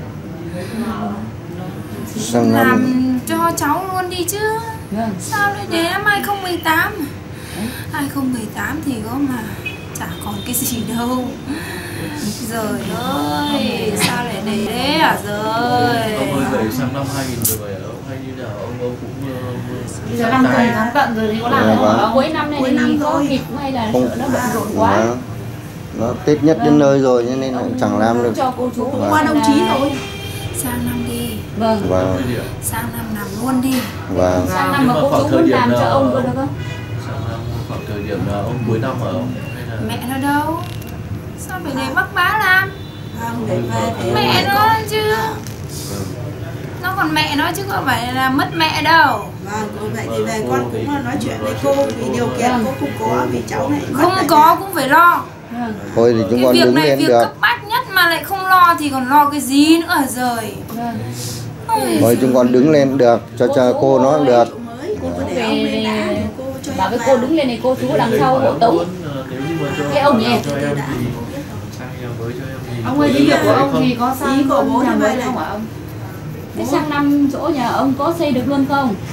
[SPEAKER 7] Sang năm
[SPEAKER 3] Làm cho cháu luôn đi chứ.
[SPEAKER 1] Vâng.
[SPEAKER 3] Sao lại để năm hai không một tám? hai không một tám thì có mà chả còn cái gì đâu. Giời ơi, sao lại để thế à giời.
[SPEAKER 2] Ông ơi vậy sang năm hai nghìn mười bảy ông hay như nào ông ông cũng uh,
[SPEAKER 9] Bây giờ năm tần tháng tận rồi thì có làm
[SPEAKER 7] Dạ,
[SPEAKER 9] được
[SPEAKER 7] vâng.
[SPEAKER 9] không?
[SPEAKER 1] Cuối năm này
[SPEAKER 6] Cuối
[SPEAKER 1] thì
[SPEAKER 6] năm
[SPEAKER 1] có
[SPEAKER 6] thôi.
[SPEAKER 1] kịp hay là
[SPEAKER 7] không
[SPEAKER 1] sợ nó bận rộn quá.
[SPEAKER 7] nó, nó Tết nhất đến nơi rồi cho nên là chẳng làm được.
[SPEAKER 1] Cho cô chú
[SPEAKER 7] Vâng.
[SPEAKER 6] Qua đồng chí rồi.
[SPEAKER 3] Sang năm đi,
[SPEAKER 1] Vâng.
[SPEAKER 7] Vâng,
[SPEAKER 3] sang năm làm luôn đi.
[SPEAKER 7] vâng.
[SPEAKER 1] Sang năm mà
[SPEAKER 2] Nhưng mà
[SPEAKER 1] cô
[SPEAKER 2] khoảng
[SPEAKER 1] chú
[SPEAKER 2] thời
[SPEAKER 1] muốn
[SPEAKER 2] điểm
[SPEAKER 1] làm cho
[SPEAKER 2] nào-
[SPEAKER 1] ông có được không?
[SPEAKER 2] sang năm khoảng thời điểm là ông cuối năm ở ông hay là
[SPEAKER 3] Mẹ nó đâu? Sao phải để bác bá làm?
[SPEAKER 6] Vâng, để về thì
[SPEAKER 3] Mẹ nó chứ. Nó còn mẹ nó chứ không phải là mất mẹ đâu.
[SPEAKER 6] Vâng, vậy thì về con cũng nói chuyện với cô vì điều kiện cô không có vì cháu này mất
[SPEAKER 3] Không
[SPEAKER 6] ở
[SPEAKER 3] có
[SPEAKER 6] nhà.
[SPEAKER 3] cũng phải lo.
[SPEAKER 1] Vâng.
[SPEAKER 7] Thôi thì chúng
[SPEAKER 3] Cái
[SPEAKER 7] con
[SPEAKER 3] việc
[SPEAKER 7] đứng
[SPEAKER 3] này
[SPEAKER 7] lên
[SPEAKER 3] việc
[SPEAKER 7] được.
[SPEAKER 3] cấp bách nhất mà lại không lo thì còn lo cái gì nữa hả giời.
[SPEAKER 1] Vâng.
[SPEAKER 3] Ôi
[SPEAKER 7] Thôi chúng con đứng lên được cho cho cô nó cũng được.
[SPEAKER 6] Chỗ mới, cô có để ông lên đã rồi cô cho
[SPEAKER 1] Bảo
[SPEAKER 6] em
[SPEAKER 1] với cô
[SPEAKER 6] vào.
[SPEAKER 1] đứng lên này cô chú đằng
[SPEAKER 2] Thầy
[SPEAKER 1] sau
[SPEAKER 2] hỏi
[SPEAKER 1] hộ
[SPEAKER 2] ông
[SPEAKER 1] tống.
[SPEAKER 2] muốn, ờ, nếu như mà cho
[SPEAKER 1] Cái ông nhỉ?
[SPEAKER 2] cho em
[SPEAKER 6] Đã,
[SPEAKER 2] thì
[SPEAKER 6] cô biết rồi.
[SPEAKER 2] sang nhà mới cho em thì
[SPEAKER 9] Ông ơi,
[SPEAKER 2] có
[SPEAKER 9] đi việc
[SPEAKER 2] được
[SPEAKER 9] của
[SPEAKER 2] hay
[SPEAKER 9] ông
[SPEAKER 2] không?
[SPEAKER 9] thì có sang
[SPEAKER 6] Ý của bố
[SPEAKER 9] nhà
[SPEAKER 6] như
[SPEAKER 9] mới
[SPEAKER 6] vậy này.
[SPEAKER 9] không hả ông?
[SPEAKER 1] Thế sang năm chỗ nhà ông có xây được luôn không?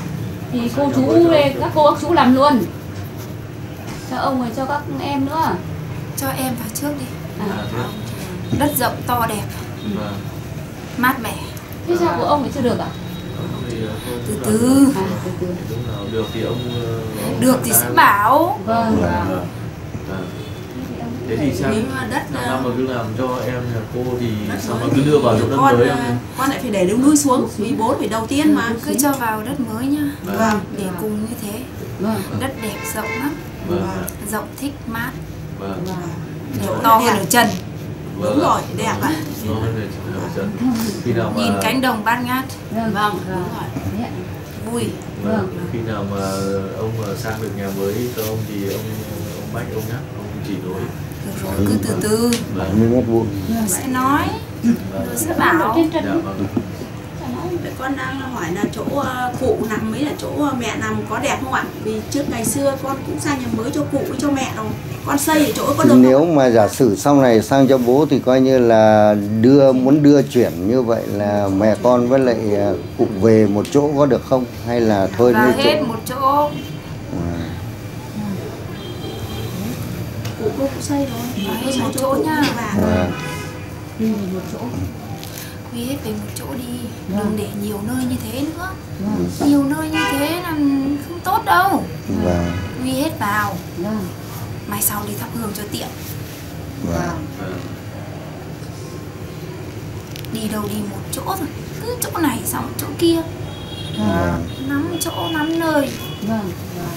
[SPEAKER 1] thì cô chú đây, các cô các chú làm luôn cho ông rồi cho các em nữa.
[SPEAKER 3] Cho em vào trước đi.
[SPEAKER 1] À.
[SPEAKER 3] Đất rộng to đẹp,
[SPEAKER 2] Vâng.
[SPEAKER 3] mát mẻ.
[SPEAKER 1] Thế sao của ông thì chưa được à?
[SPEAKER 2] Thì, uh,
[SPEAKER 3] Từ
[SPEAKER 2] cũng
[SPEAKER 3] từ.
[SPEAKER 1] À, từ từ.
[SPEAKER 2] Lúc nào được thì ông, uh, ông
[SPEAKER 3] Được thì
[SPEAKER 2] ra-
[SPEAKER 3] sẽ bảo.
[SPEAKER 1] Vâng.
[SPEAKER 2] Vâng. Vâng. Thế thì sang
[SPEAKER 6] Nếu mà đất
[SPEAKER 2] sang
[SPEAKER 6] uh,
[SPEAKER 2] năm mà cứ làm cho em nhà cô thì
[SPEAKER 6] đất
[SPEAKER 2] sao
[SPEAKER 6] mới
[SPEAKER 2] mà cứ đưa vào chỗ
[SPEAKER 6] thì
[SPEAKER 2] đất
[SPEAKER 6] con,
[SPEAKER 2] mới
[SPEAKER 6] uh,
[SPEAKER 2] em.
[SPEAKER 6] con lại phải để đường nuôi xuống vì bố phải đầu tiên mà.
[SPEAKER 3] Cứ cho vào đất mới nhá.
[SPEAKER 6] Vâng.
[SPEAKER 3] Để cùng như thế.
[SPEAKER 1] Vâng.
[SPEAKER 3] Đất đẹp rộng lắm.
[SPEAKER 2] Vâng.
[SPEAKER 3] Rộng thích mát.
[SPEAKER 2] Vâng.
[SPEAKER 3] Đẹp to hơn ở chân.
[SPEAKER 6] Đúng rồi, đẹp ạ.
[SPEAKER 2] Nó hơn về chân. Khi nào mà
[SPEAKER 3] Nhìn cánh đồng bát ngát.
[SPEAKER 1] Vâng.
[SPEAKER 6] Vâng, đúng
[SPEAKER 1] Vâng.
[SPEAKER 6] rồi.
[SPEAKER 1] Đấy ạ.
[SPEAKER 3] Vui.
[SPEAKER 2] Vâng. Khi nào mà ông mà sang được nhà mới cho ông thì ông ông bách ông nhá, ông chỉ nối.
[SPEAKER 3] Được rồi, cứ từ từ.
[SPEAKER 7] bảy mươi mét vuông.
[SPEAKER 3] Sẽ nói. Rồi sẽ bảo.
[SPEAKER 1] Trên trần.
[SPEAKER 2] Dạ vâng.
[SPEAKER 6] Vậy con đang hỏi là chỗ uh, cụ nằm mới là chỗ uh, mẹ nằm có đẹp không ạ? Vì trước ngày xưa con cũng sang nhà mới cho cụ với cho mẹ rồi. Con xây ở chỗ có được
[SPEAKER 7] Nếu
[SPEAKER 6] không?
[SPEAKER 7] mà giả sử sau này sang cho bố thì coi như là đưa muốn đưa chuyển như vậy là mẹ con với lại à, cụ về một chỗ có được không? Hay là thôi
[SPEAKER 3] Và
[SPEAKER 7] nơi
[SPEAKER 3] hết
[SPEAKER 7] chỗ?
[SPEAKER 3] một chỗ.
[SPEAKER 7] À,
[SPEAKER 6] Cụ cô cũng xây rồi.
[SPEAKER 3] Và hết
[SPEAKER 6] Xây
[SPEAKER 3] một
[SPEAKER 6] cho
[SPEAKER 3] chỗ
[SPEAKER 6] cụ
[SPEAKER 3] nha.
[SPEAKER 6] với bà.
[SPEAKER 7] à,
[SPEAKER 1] Đi một chỗ.
[SPEAKER 3] Quy hết về một chỗ đi. Đừng để nhiều nơi như thế nữa.
[SPEAKER 1] Vâng.
[SPEAKER 3] Nhiều nơi như thế là không tốt đâu.
[SPEAKER 7] và
[SPEAKER 3] Quy hết vào.
[SPEAKER 1] Vâng.
[SPEAKER 3] Mai sau đi thắp hương cho tiện.
[SPEAKER 7] và
[SPEAKER 2] Vâng.
[SPEAKER 3] Đi đâu đi một chỗ thôi. Cứ chỗ này xong chỗ kia.
[SPEAKER 7] và
[SPEAKER 3] Nắm chỗ nắm nơi.
[SPEAKER 1] Vâng. Vâng.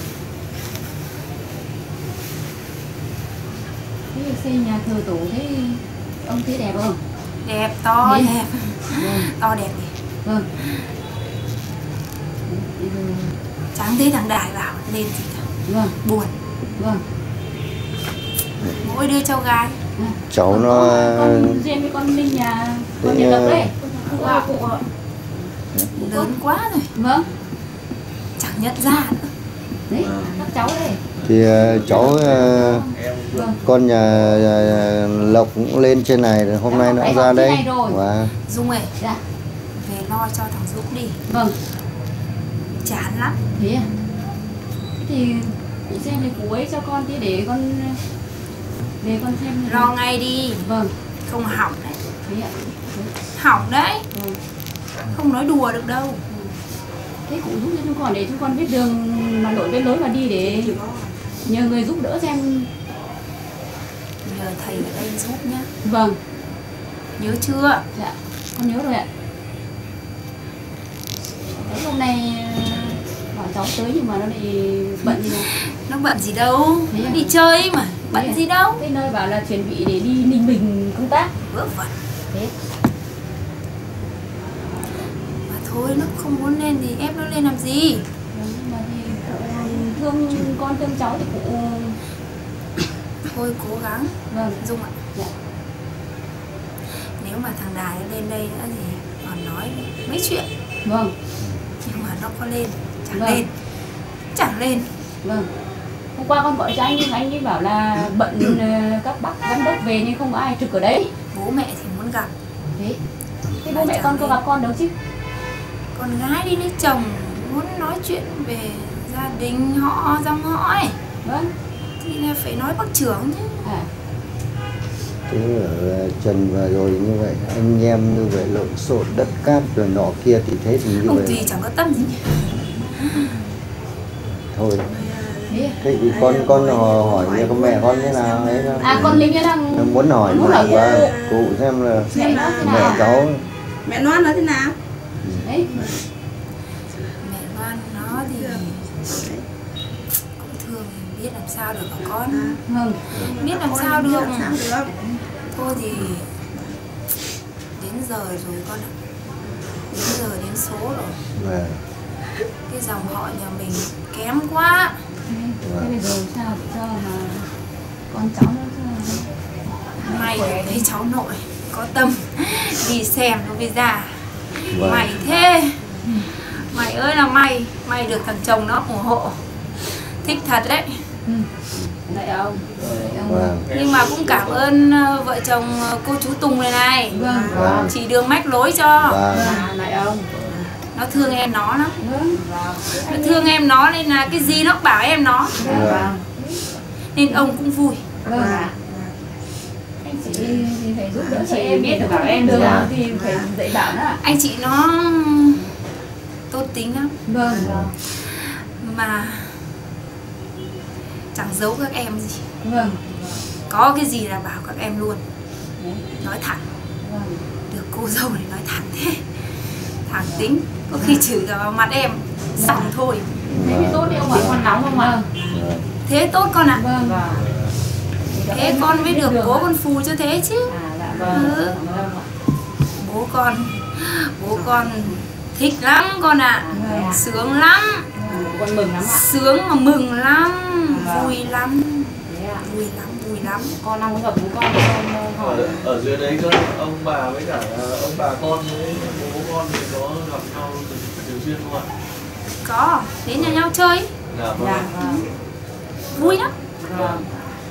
[SPEAKER 1] Thế xây nhà thờ tổ thế ông thấy đẹp không?
[SPEAKER 3] Đẹp to
[SPEAKER 1] Đẹp.
[SPEAKER 3] đẹp.
[SPEAKER 1] Vâng.
[SPEAKER 3] To đẹp đi.
[SPEAKER 1] Vâng. Bây giờ-
[SPEAKER 3] Chẳng thấy thằng Đài vào lên gì cả.
[SPEAKER 1] Vâng.
[SPEAKER 3] Buồn.
[SPEAKER 1] Vâng.
[SPEAKER 3] Mỗi đứa cháu gái.
[SPEAKER 7] cháu
[SPEAKER 1] Con-
[SPEAKER 7] nó
[SPEAKER 1] con duyên với con Linh nhà con
[SPEAKER 7] Thế,
[SPEAKER 1] Nhật Lộc
[SPEAKER 7] ờ,
[SPEAKER 1] đấy. Cụ ạ, cụ ạ.
[SPEAKER 3] Lớn quá rồi.
[SPEAKER 1] Vâng.
[SPEAKER 3] Chẳng nhận ra nữa.
[SPEAKER 1] Đấy, các cháu đây.
[SPEAKER 7] thì à, cháu à,
[SPEAKER 1] Vâng.
[SPEAKER 7] con nhà à, Lộc cũng lên trên này rồi, hôm
[SPEAKER 1] Dạ,
[SPEAKER 7] nay nó
[SPEAKER 1] phải
[SPEAKER 7] cũng ra
[SPEAKER 1] học trên
[SPEAKER 7] đây.
[SPEAKER 1] này rồi.
[SPEAKER 7] Và
[SPEAKER 3] Dung ơi,
[SPEAKER 1] Dạ.
[SPEAKER 3] về lo cho thằng Dũng đi.
[SPEAKER 1] Vâng.
[SPEAKER 3] Chán lắm.
[SPEAKER 1] Thế à? Thế thì cụ xem thì cụ ấy cho con tí để con để con xem.
[SPEAKER 3] Lo ngay đi.
[SPEAKER 1] Vâng.
[SPEAKER 3] Không hỏng đấy.
[SPEAKER 1] Thế ạ.
[SPEAKER 3] Hỏng đấy.
[SPEAKER 1] Vâng.
[SPEAKER 3] Không nói đùa được đâu.
[SPEAKER 1] Thế cụ giúp cho chúng con để chúng con biết đường mà đổi bên lối mà đi để nhờ người giúp đỡ xem.
[SPEAKER 3] Nhờ thầy ở đây giúp nhá.
[SPEAKER 1] Vâng.
[SPEAKER 3] Nhớ chưa?
[SPEAKER 1] Dạ, con nhớ rồi ạ. Đấy, hôm nay bảo cháu tới nhưng mà nó lại bận gì nào.
[SPEAKER 3] Nó bận gì đâu.
[SPEAKER 1] Thế
[SPEAKER 3] Nó
[SPEAKER 1] à?
[SPEAKER 3] đi chơi mà. Bận
[SPEAKER 1] Thế à?
[SPEAKER 3] gì đâu.
[SPEAKER 1] Cái nơi bảo là chuẩn bị để đi Ninh Bình công tác.
[SPEAKER 3] Vớ vẩn.
[SPEAKER 1] Thế.
[SPEAKER 3] Mà thôi nó không muốn lên thì ép nó lên làm gì.
[SPEAKER 1] Vâng, nhưng mà thì cụ thương con thương cháu thì cụ.
[SPEAKER 3] Thôi cố gắng.
[SPEAKER 1] Vâng.
[SPEAKER 3] Dung ạ.
[SPEAKER 1] Dạ.
[SPEAKER 3] Nếu mà thằng Đài nó lên đây nữa thì còn nói mấy chuyện.
[SPEAKER 1] Vâng.
[SPEAKER 3] Nhưng mà nó có lên. Chẳng
[SPEAKER 1] Vâng.
[SPEAKER 3] lên. Chẳng lên.
[SPEAKER 1] Vâng. Hôm qua con gọi cho anh nhưng anh ấy bảo là bận ờ, các bác giám đốc về nên không có ai trực ở đấy.
[SPEAKER 3] Bố mẹ thì muốn gặp.
[SPEAKER 1] Thế. Thế bố mẹ con có gặp con đâu chứ?
[SPEAKER 3] Con gái đi lấy chồng muốn nói chuyện về gia đình họ dòng họ ấy.
[SPEAKER 1] Vâng.
[SPEAKER 3] Thì là phải nói bác trưởng chứ.
[SPEAKER 1] À.
[SPEAKER 7] thế ở Trần vừa rồi như vậy anh em như vậy lộn xộn đất cát rồi nọ kia thì thế thì như
[SPEAKER 3] Ông
[SPEAKER 7] vậy
[SPEAKER 3] Tùy chẳng có tâm gì.
[SPEAKER 7] thôi.
[SPEAKER 1] Thế.
[SPEAKER 7] Thế thì con con hỏi, hỏi nhà con mẹ con thế nào ấy nó
[SPEAKER 1] À con Linh nó đang
[SPEAKER 7] nó muốn hỏi
[SPEAKER 1] muốn
[SPEAKER 7] mà
[SPEAKER 1] hỏi
[SPEAKER 7] và
[SPEAKER 1] cụ.
[SPEAKER 7] cụ xem là
[SPEAKER 6] Xem nó thế
[SPEAKER 7] mẹ
[SPEAKER 6] nào.
[SPEAKER 7] cháu
[SPEAKER 6] Mẹ Loan nó thế nào?
[SPEAKER 1] đấy.
[SPEAKER 3] Mẹ Loan nó thì cũng thương biết làm sao được hả con.
[SPEAKER 1] Vâng.
[SPEAKER 3] Biết làm sao được.
[SPEAKER 6] Làm sao được.
[SPEAKER 3] Thôi thì đến giờ rồi con ạ. Đến giờ đến số rồi.
[SPEAKER 7] và
[SPEAKER 3] Cái dòng họ nhà mình kém quá.
[SPEAKER 1] Thế bây giờ sao để cho mà con cháu nó
[SPEAKER 3] Mày thấy cháu nội có tâm đi xem nó về già.
[SPEAKER 7] Vâng.
[SPEAKER 3] Mày thế. Mày ơi là mày. Mày được thằng chồng nó ủng hộ. Thích thật đấy.
[SPEAKER 1] Ừ. Lại ông.
[SPEAKER 7] Vâng.
[SPEAKER 3] Nhưng mà cũng cảm ơn ờ, vợ chồng ờ, cô chú Tùng này này.
[SPEAKER 1] Vâng.
[SPEAKER 7] Vâng.
[SPEAKER 3] Chỉ đường mách lối cho.
[SPEAKER 7] Vâng.
[SPEAKER 1] Dạ, lại ông.
[SPEAKER 3] nó thương em nó lắm.
[SPEAKER 1] Vâng.
[SPEAKER 3] Nó thương em nó nên là cái gì nó cũng bảo em nó.
[SPEAKER 1] Vâng.
[SPEAKER 3] Nên ông cũng vui.
[SPEAKER 1] Vâng. Anh chị thì phải giúp đỡ
[SPEAKER 9] Chị
[SPEAKER 1] cho em
[SPEAKER 9] biết được bảo em
[SPEAKER 1] được
[SPEAKER 9] được à?
[SPEAKER 1] thì phải dạy bảo đó.
[SPEAKER 3] Anh chị nó tốt tính lắm.
[SPEAKER 1] Vâng.
[SPEAKER 3] Mà chẳng giấu các em gì.
[SPEAKER 1] Vâng.
[SPEAKER 3] Có cái gì là bảo các em luôn. Nói thẳng.
[SPEAKER 1] Vâng.
[SPEAKER 3] Được cô dâu này nói thẳng thế. Thẳng tính. Có khi chửi cả vào mặt em. Xong thôi.
[SPEAKER 9] Thế thì tốt đi ông ạ, con nóng không ạ?
[SPEAKER 3] Thế tốt con ạ.
[SPEAKER 1] Vâng.
[SPEAKER 3] Thế con mới được bố con phù cho thế chứ.
[SPEAKER 9] À dạ vâng.
[SPEAKER 3] Ừ. Bố con Bố con thích lắm con ạ.
[SPEAKER 1] Vâng.
[SPEAKER 3] Sướng lắm.
[SPEAKER 9] Con mừng lắm ạ.
[SPEAKER 3] Sướng mà mừng lắm.
[SPEAKER 9] Vâng.
[SPEAKER 3] Vui lắm.
[SPEAKER 9] Thế ạ.
[SPEAKER 3] Vui lắm, vui lắm.
[SPEAKER 9] Con đang muốn gặp bố con thì con hỏi.
[SPEAKER 2] ở, ở dưới đấy có ông bà với cả ông bà con với bố con thì có gặp nhau thường xuyên không ạ?
[SPEAKER 3] Có, đến nhà nhau chơi.
[SPEAKER 2] Dạ vâng.
[SPEAKER 9] Dạ vâng.
[SPEAKER 3] Vui lắm.
[SPEAKER 9] Vâng.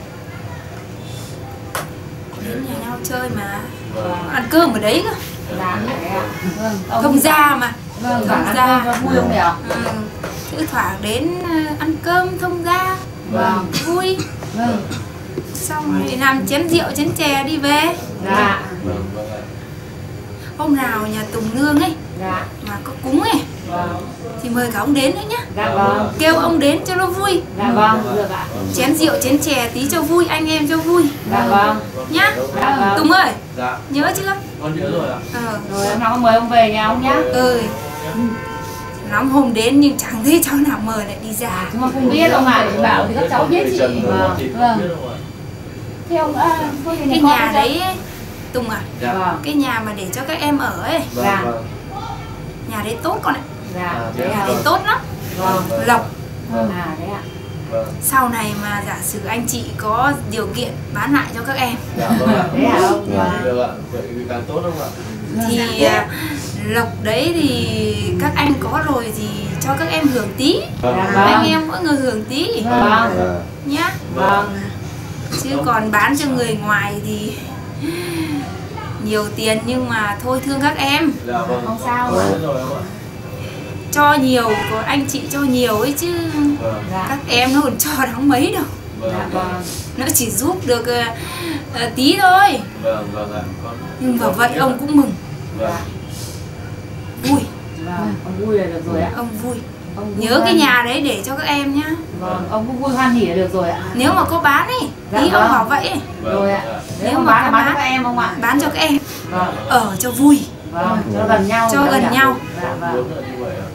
[SPEAKER 3] Đến nhà nhau chơi mà.
[SPEAKER 2] Vâng.
[SPEAKER 3] Ăn cơm ở đấy cơ.
[SPEAKER 9] Dạ thế ạ. Vâng. Ông
[SPEAKER 3] Thông gia mà.
[SPEAKER 1] Vâng.
[SPEAKER 3] Thông
[SPEAKER 9] ăn
[SPEAKER 3] gia.
[SPEAKER 9] cơm vui không nhỉ?
[SPEAKER 3] Ừ. Thỉnh thoảng đến ăn cơm thông gia.
[SPEAKER 9] Vâng.
[SPEAKER 3] Vui.
[SPEAKER 1] Vâng.
[SPEAKER 3] Xong thì làm chén rượu chén chè đi về.
[SPEAKER 9] Dạ.
[SPEAKER 2] Vâng, vâng ạ.
[SPEAKER 3] Hôm nào nhà Tùng Nương ấy
[SPEAKER 9] Dạ.
[SPEAKER 3] mà có cúng ấy
[SPEAKER 9] Vâng.
[SPEAKER 3] thì mời cả ông đến đấy nhá.
[SPEAKER 9] Dạ vâng.
[SPEAKER 3] Kêu ông đến cho nó vui.
[SPEAKER 9] Dạ vâng, được ạ.
[SPEAKER 3] Chén rượu chén chè tí cho vui, anh em cho vui
[SPEAKER 9] Dạ vâng.
[SPEAKER 3] nhá.
[SPEAKER 9] Dạ vâng.
[SPEAKER 3] Tùng ơi,
[SPEAKER 2] Dạ,
[SPEAKER 3] nhớ chưa?
[SPEAKER 2] con nhớ rồi ạ.
[SPEAKER 3] Ờ.
[SPEAKER 9] Rồi em nào mời ông về nhà ông nhá.
[SPEAKER 3] Ừ. Lắm hôm đến nhưng chẳng thấy cháu nào mời lại đi ra.
[SPEAKER 9] Chúng con không biết ông ạ.
[SPEAKER 1] Bảo thì các cháu biết chị.
[SPEAKER 2] Trần rồi
[SPEAKER 9] Vâng.
[SPEAKER 2] thì không
[SPEAKER 1] Vâng.
[SPEAKER 2] biết đâu ạ.
[SPEAKER 1] Thế ông à, thôi thì
[SPEAKER 3] Cái
[SPEAKER 1] con
[SPEAKER 3] nhà
[SPEAKER 1] đi
[SPEAKER 3] đấy ấy, Tùng à,
[SPEAKER 2] Dạ.
[SPEAKER 9] Vâng.
[SPEAKER 3] cái nhà mà để cho các em ở ấy,
[SPEAKER 2] Vâng,
[SPEAKER 9] Dạ.
[SPEAKER 2] vâng.
[SPEAKER 3] nhà đấy tốt con ạ.
[SPEAKER 9] Dạ.
[SPEAKER 2] À,
[SPEAKER 9] Thế
[SPEAKER 2] thế
[SPEAKER 9] ạ.
[SPEAKER 2] à?
[SPEAKER 3] Đấy tốt lắm.
[SPEAKER 9] Vâng.
[SPEAKER 3] Lộc.
[SPEAKER 9] À thế ạ.
[SPEAKER 2] Vâng.
[SPEAKER 3] Sau này mà giả sử anh chị có điều kiện bán lại cho các em
[SPEAKER 2] Dạ vâng ạ.
[SPEAKER 9] Thế à ông?
[SPEAKER 2] Vâng, được ạ. Vậy thì càng tốt không ạ?
[SPEAKER 3] thì à, lộc đấy thì các anh có rồi thì cho các em hưởng tí.
[SPEAKER 2] Vâng.
[SPEAKER 9] Dạ.
[SPEAKER 3] Anh em mỗi người hưởng tí
[SPEAKER 9] Vâng.
[SPEAKER 7] Dạ.
[SPEAKER 3] nhá.
[SPEAKER 9] Vâng.
[SPEAKER 3] Chứ còn bán cho người ngoài thì nhiều tiền nhưng mà thôi thương các em.
[SPEAKER 2] Dạ vâng.
[SPEAKER 9] Không sao
[SPEAKER 2] Vâng.
[SPEAKER 9] ạ.
[SPEAKER 2] Biết rồi không ạ?
[SPEAKER 3] Cho nhiều, có anh chị cho nhiều ấy chứ
[SPEAKER 2] Vâng.
[SPEAKER 9] Dạ.
[SPEAKER 3] các em nó còn cho đáng mấy đâu.
[SPEAKER 2] Vâng.
[SPEAKER 9] Dạ vâng.
[SPEAKER 3] Nó chỉ giúp được uh, uh, tí thôi.
[SPEAKER 2] Vâng, vâng ạ. Con.
[SPEAKER 3] Nhưng mà vậy ông cũng mừng,
[SPEAKER 2] Vâng.
[SPEAKER 3] vui.
[SPEAKER 9] Vâng. Ông vui là được rồi ạ.
[SPEAKER 3] Ông vui.
[SPEAKER 9] Ông vui
[SPEAKER 3] Nhớ cái
[SPEAKER 9] hoan-
[SPEAKER 3] nhà đấy để cho các em nhá.
[SPEAKER 9] Vâng. Ông cũng vui hoan hỉ là được rồi ạ.
[SPEAKER 3] Nếu mà có bán ấy,
[SPEAKER 9] Dạ
[SPEAKER 3] ý
[SPEAKER 9] vâng.
[SPEAKER 3] ông bảo vậy ấy,
[SPEAKER 2] Vâng.
[SPEAKER 9] Rồi ạ.
[SPEAKER 2] Dạ.
[SPEAKER 9] Nếu
[SPEAKER 3] Nếu
[SPEAKER 9] mà
[SPEAKER 3] mà
[SPEAKER 9] bán là
[SPEAKER 3] có
[SPEAKER 9] bán cho
[SPEAKER 3] bán-
[SPEAKER 9] các em không ạ?
[SPEAKER 3] bán cho các em
[SPEAKER 9] Vâng.
[SPEAKER 3] ở cho vui.
[SPEAKER 9] Vâng. Cho gần nhau.
[SPEAKER 3] Cho
[SPEAKER 9] được
[SPEAKER 3] gần
[SPEAKER 9] ạ.
[SPEAKER 3] nhau.
[SPEAKER 9] Dạ vâng.
[SPEAKER 2] Đúng là như vậy ạ.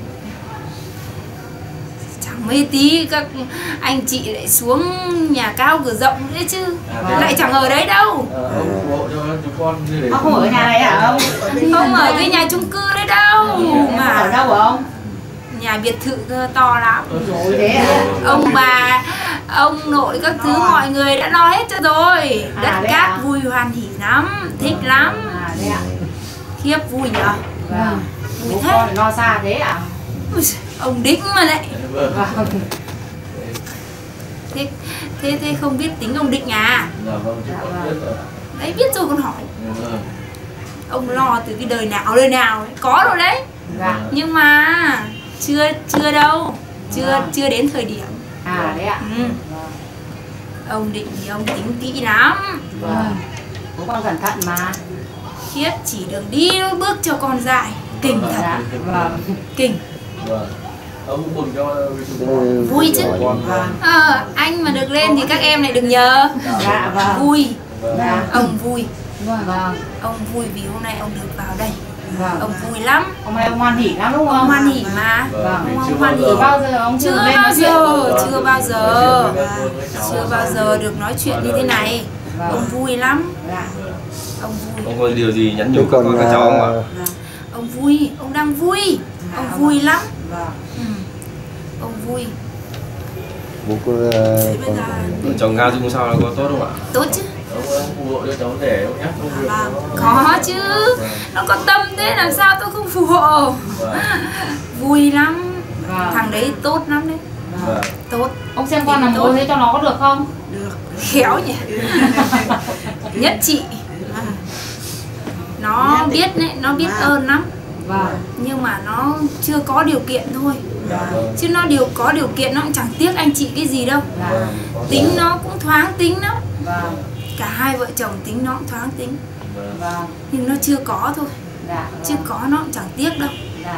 [SPEAKER 3] Chẳng mấy tí các anh chị lại xuống nhà cao cửa rộng đấy chứ.
[SPEAKER 2] À,
[SPEAKER 3] Lại chẳng ở đấy đâu.
[SPEAKER 2] Ờ, ông ủng hộ cho chúng con như để
[SPEAKER 9] Ông không ở nhà này hả ông?
[SPEAKER 3] Không ở cái nhà chung cư đấy đâu.
[SPEAKER 9] Em ở
[SPEAKER 3] Mà
[SPEAKER 9] đâu hả ông?
[SPEAKER 3] nhà biệt thự cơ to lắm.
[SPEAKER 9] Rồi thế à?
[SPEAKER 3] Ông bà, ông nội các thứ mọi người đã lo hết cho rồi.
[SPEAKER 9] À,
[SPEAKER 3] Đất
[SPEAKER 9] đấy
[SPEAKER 3] cát
[SPEAKER 9] à?
[SPEAKER 3] vui hoan hỉ lắm, thích lắm.
[SPEAKER 9] À thế ạ.
[SPEAKER 3] Khiếp vui nhở.
[SPEAKER 9] Vâng.
[SPEAKER 3] Vui
[SPEAKER 9] Bố
[SPEAKER 3] thế.
[SPEAKER 9] con lo xa thế ạ?
[SPEAKER 3] Ui giời, ông đính mà lại.
[SPEAKER 2] Vâng.
[SPEAKER 9] Vâng.
[SPEAKER 3] Thế, thế, thế không biết tính ông Định à?
[SPEAKER 2] Dạ vâng, chúng con biết rồi.
[SPEAKER 3] Đấy biết rồi con hỏi.
[SPEAKER 2] Vâng.
[SPEAKER 3] Ông lo từ cái đời nào đời nào ấy. Có rồi đấy.
[SPEAKER 9] Dạ.
[SPEAKER 3] Nhưng mà chưa chưa đâu. Chưa
[SPEAKER 9] Vâng.
[SPEAKER 3] chưa đến thời điểm.
[SPEAKER 9] À đấy ạ.
[SPEAKER 3] Ừ.
[SPEAKER 9] Vâng.
[SPEAKER 3] Ông Định thì ông tính kỹ lắm.
[SPEAKER 9] Vâng. Bố con cẩn thận mà.
[SPEAKER 3] Khiếp chỉ đường đi đôi bước cho con dại. Kinh thật.
[SPEAKER 9] Dạ. Vâng.
[SPEAKER 3] Kinh.
[SPEAKER 2] Vâng. Ông cũng mừng cho chúng con.
[SPEAKER 3] Vui chứ.
[SPEAKER 2] Con.
[SPEAKER 9] Vâng.
[SPEAKER 3] Ờ, anh mà được lên thì các em lại được nhờ.
[SPEAKER 9] Dạ vâng.
[SPEAKER 3] Vui.
[SPEAKER 2] Vâng.
[SPEAKER 9] Dạ.
[SPEAKER 3] Ông vui.
[SPEAKER 9] Vâng.
[SPEAKER 3] Ông vui vì hôm nay ông được vào đây.
[SPEAKER 9] Vâng.
[SPEAKER 3] Ông vui lắm.
[SPEAKER 9] Hôm nay ông hoan hỉ lắm đúng không?
[SPEAKER 3] Ông hoan hỉ mà.
[SPEAKER 2] Vâng.
[SPEAKER 9] Vâng.
[SPEAKER 3] Ông
[SPEAKER 2] Chưa
[SPEAKER 3] hoan hỉ.
[SPEAKER 2] bao
[SPEAKER 9] Bao giờ ông
[SPEAKER 3] Chưa
[SPEAKER 9] chưa lên
[SPEAKER 3] bao
[SPEAKER 9] nói chuyện?
[SPEAKER 3] giờ, chưa bao giờ.
[SPEAKER 2] Vâng.
[SPEAKER 3] Chưa bao giờ được nói chuyện như thế này.
[SPEAKER 9] Vâng.
[SPEAKER 3] Ông vui lắm.
[SPEAKER 9] Dạ.
[SPEAKER 3] Ông vui.
[SPEAKER 8] Ông có điều gì nhắn nhủ
[SPEAKER 7] Thế
[SPEAKER 8] các
[SPEAKER 7] còn
[SPEAKER 8] con các cháu không ạ?
[SPEAKER 7] à,
[SPEAKER 3] Ông vui. Ông đang vui. Ông vui lắm.
[SPEAKER 9] Vâng.
[SPEAKER 3] Ừ. Ông vui.
[SPEAKER 7] bố cô à, con
[SPEAKER 8] Vợ chồng Nga Dung sao là có tốt không ạ?
[SPEAKER 3] Tốt chứ.
[SPEAKER 2] Ông ông phù hộ cho cháu rể, ông nhắc công việc nó.
[SPEAKER 3] Có chứ. Nó có tâm thế làm sao tôi không phù hộ.
[SPEAKER 2] Vâng.
[SPEAKER 3] Vui lắm.
[SPEAKER 9] Vâng.
[SPEAKER 3] Thằng đấy tốt lắm đấy.
[SPEAKER 2] Vâng.
[SPEAKER 3] Tốt.
[SPEAKER 9] Ông xem con làm bố thế cho nó có được không?
[SPEAKER 3] Khéo nhỉ. Nhất chị. Nó biết đấy, nó biết ơn lắm.
[SPEAKER 9] Vâng.
[SPEAKER 3] Nhưng mà nó chưa có điều kiện thôi. Chứ nó điều có điều kiện nó cũng chẳng tiếc anh chị cái gì đâu. Tính nó cũng thoáng tính lắm.
[SPEAKER 9] Vâng.
[SPEAKER 3] Cả hai vợ chồng tính nó cũng thoáng tính.
[SPEAKER 9] Vâng.
[SPEAKER 3] Nhưng nó chưa có thôi.
[SPEAKER 9] Dạ.
[SPEAKER 3] Chứ có nó cũng chẳng tiếc đâu.
[SPEAKER 9] Dạ.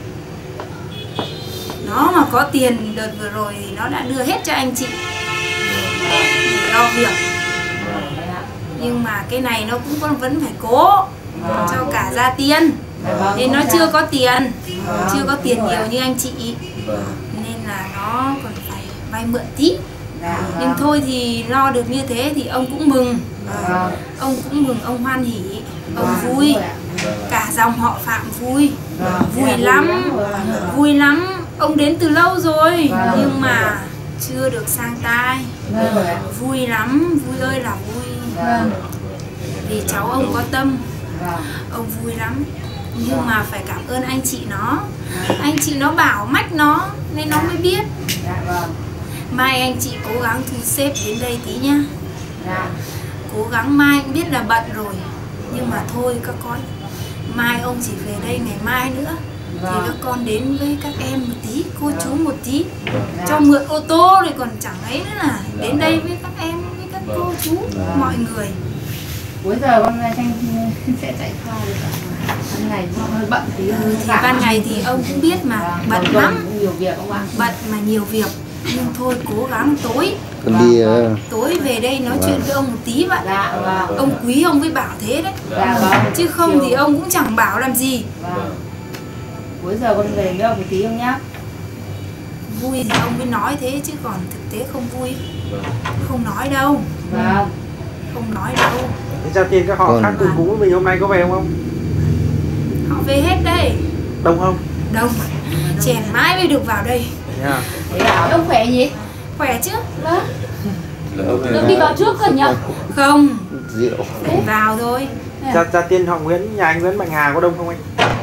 [SPEAKER 3] Nó mà có tiền đợt vừa rồi thì nó đã đưa hết cho anh chị để lo việc. Nhưng mà cái này nó cũng vẫn vẫn phải cố cho cả ra tiền. Nên nó chưa có tiền, chưa có tiền nhiều như anh chị. Nên là nó còn phải vay mượn tí. Nhưng thôi thì lo được như thế thì ông cũng mừng. Ông cũng mừng, ông hoan hỉ, ông vui. Cả dòng họ Phạm vui. Vui lắm, vui lắm. Ông đến từ lâu rồi nhưng mà chưa được sang tai. Vui lắm, vui ơi là vui. Vì cháu ông có tâm, ông vui lắm. Nhưng mà phải cảm ơn anh chị nó. Anh chị nó bảo mách nó nên nó mới biết. Mai anh chị cố gắng thu xếp đến đây tí nhá. Cố gắng mai cũng biết là bận rồi. Nhưng mà thôi các con, mai ông chỉ về đây ngày mai nữa. Thì các con đến với các em một tí, cô chú một tí. Cho mượn ô tô rồi còn chẳng ấy nữa là đến đây với các em, với các cô chú, mọi người.
[SPEAKER 9] Cuối giờ con tranh sẽ chạy khoa được. Ban ngày nó hơi bận tí.
[SPEAKER 3] Ừ, thì ban ngày thì ông cũng biết mà bận lắm.
[SPEAKER 9] Nhiều việc ông ạ.
[SPEAKER 3] Bận mà nhiều việc. Nhưng thôi cố gắng tối.
[SPEAKER 7] Con đi uh...
[SPEAKER 3] tối về đây nói chuyện với ông một tí vậy.
[SPEAKER 9] Dạ, vâng.
[SPEAKER 3] Ông quý ông mới bảo thế đấy.
[SPEAKER 9] Dạ, vâng.
[SPEAKER 3] Chứ không Chiều. Thì ông cũng chẳng bảo làm gì.
[SPEAKER 9] Vâng. Cuối giờ con về với ông một tí không nhá.
[SPEAKER 3] Vui thì ông mới nói thế chứ còn thực tế không vui. Không nói đâu.
[SPEAKER 9] Vâng.
[SPEAKER 3] Không nói đâu.
[SPEAKER 5] Thế Gia Tiên các họ còn... khác cùng cúng với mình hôm nay có về không?
[SPEAKER 3] Họ về hết đây.
[SPEAKER 5] Đông không?
[SPEAKER 3] Đông. Chèn mãi mới được vào đây.
[SPEAKER 5] Yeah.
[SPEAKER 1] Thế à, ông khỏe gì?
[SPEAKER 3] Khỏe chứ?
[SPEAKER 1] Vâng. Được đi vào trước cơ nhỉ?
[SPEAKER 3] Không.
[SPEAKER 7] Rượu.
[SPEAKER 3] Để vào thôi.
[SPEAKER 5] Gia, Gia Tiên họ Nguyễn, nhà anh Nguyễn Mạnh Hà có đông không anh?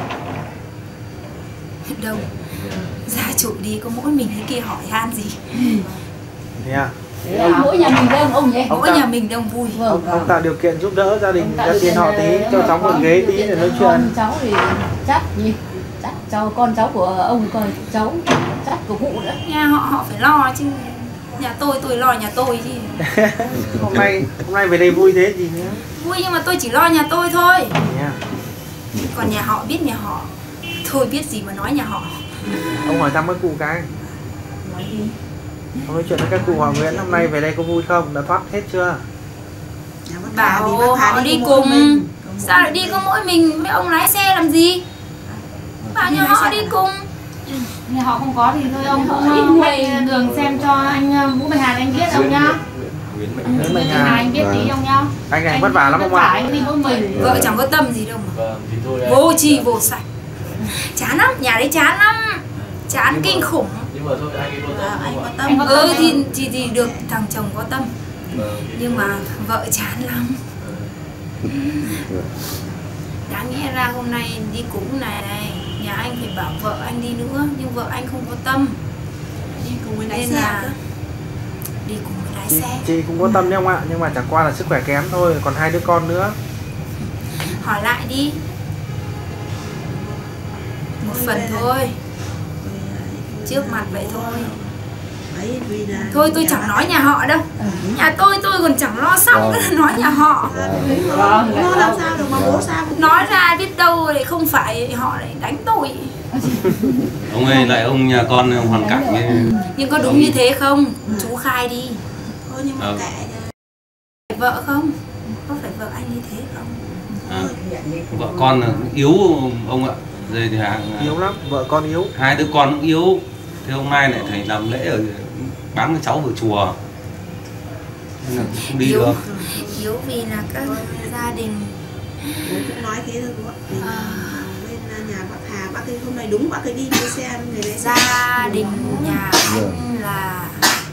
[SPEAKER 3] Đông. Gia chủ đi có mỗi mình cái kia hỏi han gì.
[SPEAKER 5] Thế à?
[SPEAKER 1] Thế à? Mỗi nhà mình đông ông nhỉ?
[SPEAKER 3] Mỗi nhà mình đông vui.
[SPEAKER 1] Vâng,
[SPEAKER 5] ông, ông tạo điều kiện giúp đỡ gia đình Gia Tiên họ tí,
[SPEAKER 1] uh,
[SPEAKER 5] cho cháu một ghế tí để nói chuyện.
[SPEAKER 1] Con cháu thì chắc gì? Chắc cháu con cháu của ông còn cháu chắc của cụ nữa.
[SPEAKER 3] Nhà họ họ phải lo chứ. Nhà tôi tôi lo nhà tôi chứ.
[SPEAKER 5] Hôm nay hôm nay về đây vui thế gì nữa?
[SPEAKER 3] Vui nhưng mà tôi chỉ lo nhà tôi thôi.
[SPEAKER 5] Yeah.
[SPEAKER 3] Còn nhà họ biết nhà họ. Thôi biết gì mà nói nhà họ.
[SPEAKER 5] Ông hỏi thăm các cụ cái.
[SPEAKER 1] Nói gì?
[SPEAKER 5] Ông nói chuyện với các cụ họ Nguyễn hôm nay về đây có vui không? Đã thoát hết chưa?
[SPEAKER 3] Bảo họ đi cùng. Sao lại đi có mỗi mình với ông lái xe làm gì? Bảo nhà họ đi cùng.
[SPEAKER 9] Nhà họ không có thì thôi ông cũng quay đường xem cho anh Vũ Mạnh Hà anh biết ông nhá. Nguyễn Mạnh Hà anh biết tí ông nhá.
[SPEAKER 5] Anh này vất vả lắm không ạ?
[SPEAKER 9] Anh đi mỗi mình.
[SPEAKER 3] Vợ chẳng có tâm gì đâu mà. Vô tri vô sạch. Chán lắm, nhà đấy chán lắm. Chán kinh khủng.
[SPEAKER 2] Nhưng mà thôi anh ấy có tâm.
[SPEAKER 6] Anh có tâm.
[SPEAKER 3] Ừ thì, thì, thì được thằng chồng có tâm. Nhưng mà vợ chán lắm. Đáng nhẽ ra hôm nay đi cúng này này, nhà anh phải bảo vợ anh đi nữa, nhưng vợ anh không có tâm.
[SPEAKER 6] Đi cùng với lái
[SPEAKER 3] Nên
[SPEAKER 6] xe
[SPEAKER 3] là
[SPEAKER 6] cơ.
[SPEAKER 3] đi cùng với lái
[SPEAKER 5] Chị,
[SPEAKER 3] xe.
[SPEAKER 5] chị cũng có tâm đấy không ạ? Nhưng mà chẳng qua là sức khỏe kém thôi, còn hai đứa con nữa.
[SPEAKER 3] Hỏi lại đi. Một phần thôi. Trước mặt vậy thôi. Thôi tôi chẳng nói nhà họ đâu. Nhà tôi tôi còn chẳng lo xong nữa nói nhà họ.
[SPEAKER 6] Nó làm sao được mà bố sao?
[SPEAKER 3] Nói ra biết đâu lại không phải họ lại đánh tôi.
[SPEAKER 8] Ông ơi, lại ông nhà con hoàn cảnh ấy.
[SPEAKER 3] Nhưng có đúng như thế không? Chú khai đi.
[SPEAKER 6] Thôi nhưng mà
[SPEAKER 8] à.
[SPEAKER 6] kệ.
[SPEAKER 3] Vợ không? Có phải vợ anh như thế không?
[SPEAKER 8] À, vợ con là yếu ông ạ. Đây thì hàng
[SPEAKER 5] yếu lắm, vợ con yếu.
[SPEAKER 8] Hai đứa con cũng yếu. Thế hôm nay lại thầy làm lễ ở bán cái cháu ở chùa. Nên là không đi
[SPEAKER 3] yếu,
[SPEAKER 8] được.
[SPEAKER 3] Yếu vì là các gia đình.
[SPEAKER 6] Bố cũng nói thế thôi bố ạ. Bên nhà bác Hà, bác ấy hôm nay đúng bác ấy đi mua xe người đấy.
[SPEAKER 3] Gia đình nhà anh là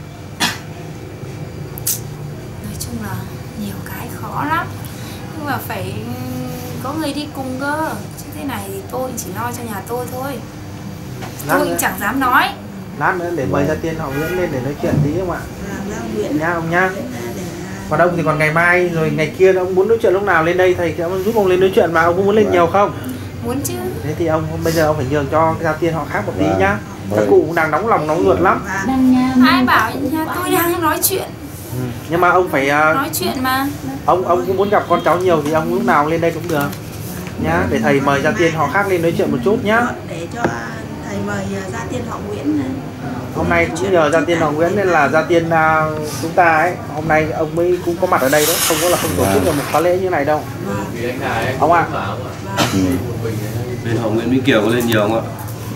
[SPEAKER 3] nói chung là nhiều cái khó lắm. Nhưng mà phải có người đi cùng cơ. Chứ thế này thì tôi chỉ lo cho nhà tôi thôi. Tôi cũng chẳng dám nói.
[SPEAKER 5] Lát nữa để mời Gia Tiên họ Nguyễn lên để nói chuyện tí không ạ? Nha ông nha. Còn ông thì còn ngày mai rồi ngày kia ông muốn nói chuyện lúc nào lên đây thầy sẽ giúp ông lên nói chuyện mà ông có muốn lên nhiều không?
[SPEAKER 3] Muốn chứ.
[SPEAKER 5] Thế thì ông bây giờ ông phải nhường cho gia tiên họ khác một tí
[SPEAKER 7] Vâng.
[SPEAKER 5] nhá. Các
[SPEAKER 7] Vâng.
[SPEAKER 5] cụ cũng đang nóng lòng nóng ruột lắm.
[SPEAKER 1] Đang nhà
[SPEAKER 3] Ai bảo nhà tôi đang nói chuyện.
[SPEAKER 5] Ừ. Nhưng mà ông phải uh,
[SPEAKER 3] Nói chuyện mà.
[SPEAKER 5] ông ông cũng muốn gặp con cháu nhiều thì ông lúc nào lên đây cũng được nhá, để thầy mời gia tiên họ khác lên nói chuyện một chút nhá.
[SPEAKER 6] Để cho thầy mời gia tiên họ Nguyễn.
[SPEAKER 5] Hôm nay cũng nhờ gia tiên họ Nguyễn nên là gia tiên uh, chúng ta ấy, hôm nay ông mới cũng có mặt ở đây đấy, không có là không tổ chức được một khóa lễ như này đâu. Ông ạ.
[SPEAKER 7] Ừ.
[SPEAKER 8] Bên họ Nguyễn Minh Kiều có lên nhiều không ạ?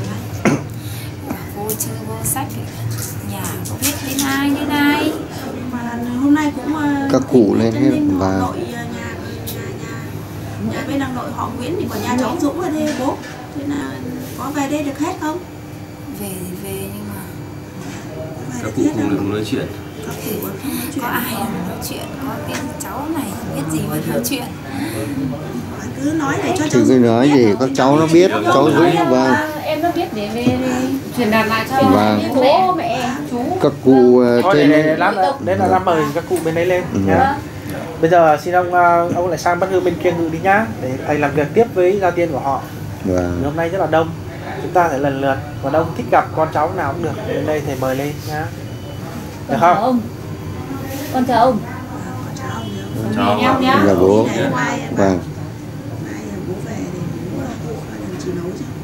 [SPEAKER 3] Vô chữ vô sách nhà có biết đến ai đến ai.
[SPEAKER 6] Mà hôm nay cũng
[SPEAKER 7] Các cụ lên hết và
[SPEAKER 6] nội nhà, nhà, nhà, nhà bên ông nội họ Nguyễn thì của nhà cháu Dũng ở đây bố. Thế là có về đây được hết không?
[SPEAKER 3] Về thì về nhưng mà
[SPEAKER 8] Các cụ không được nói chuyện.
[SPEAKER 6] Các cụ không nói chuyện.
[SPEAKER 3] có ai nói chuyện, có cái cháu này biết gì mà nói chuyện.
[SPEAKER 6] Cứ nói để cho
[SPEAKER 7] thì
[SPEAKER 6] cháu
[SPEAKER 7] cứ nói gì các cháu nó biết, cháu Dũng vâng.
[SPEAKER 1] em nó biết để về truyền đạt lại cho
[SPEAKER 7] Vâng.
[SPEAKER 1] bố mẹ chú.
[SPEAKER 7] Các cụ uh,
[SPEAKER 5] Thôi
[SPEAKER 7] trên
[SPEAKER 5] để, để lát nữa, đấy là lát mời các cụ bên đấy lên
[SPEAKER 7] Ừ.
[SPEAKER 5] nhá. Bây giờ xin ông uh, ông lại sang Bát Hương bên kia ngự đi nhá, để thầy làm việc tiếp với gia tiên của họ.
[SPEAKER 7] vâng.
[SPEAKER 5] Hôm nay rất là đông, chúng ta phải lần lượt, còn ông thích gặp con cháu nào cũng được, đến đây thầy mời lên nhá, được
[SPEAKER 1] Con chào
[SPEAKER 5] không?
[SPEAKER 1] ông. Con chào ông.
[SPEAKER 8] Chào
[SPEAKER 9] nhau nhá.
[SPEAKER 7] Là bố vâng.
[SPEAKER 6] bố về thì bố làm chỉ nấu chứ.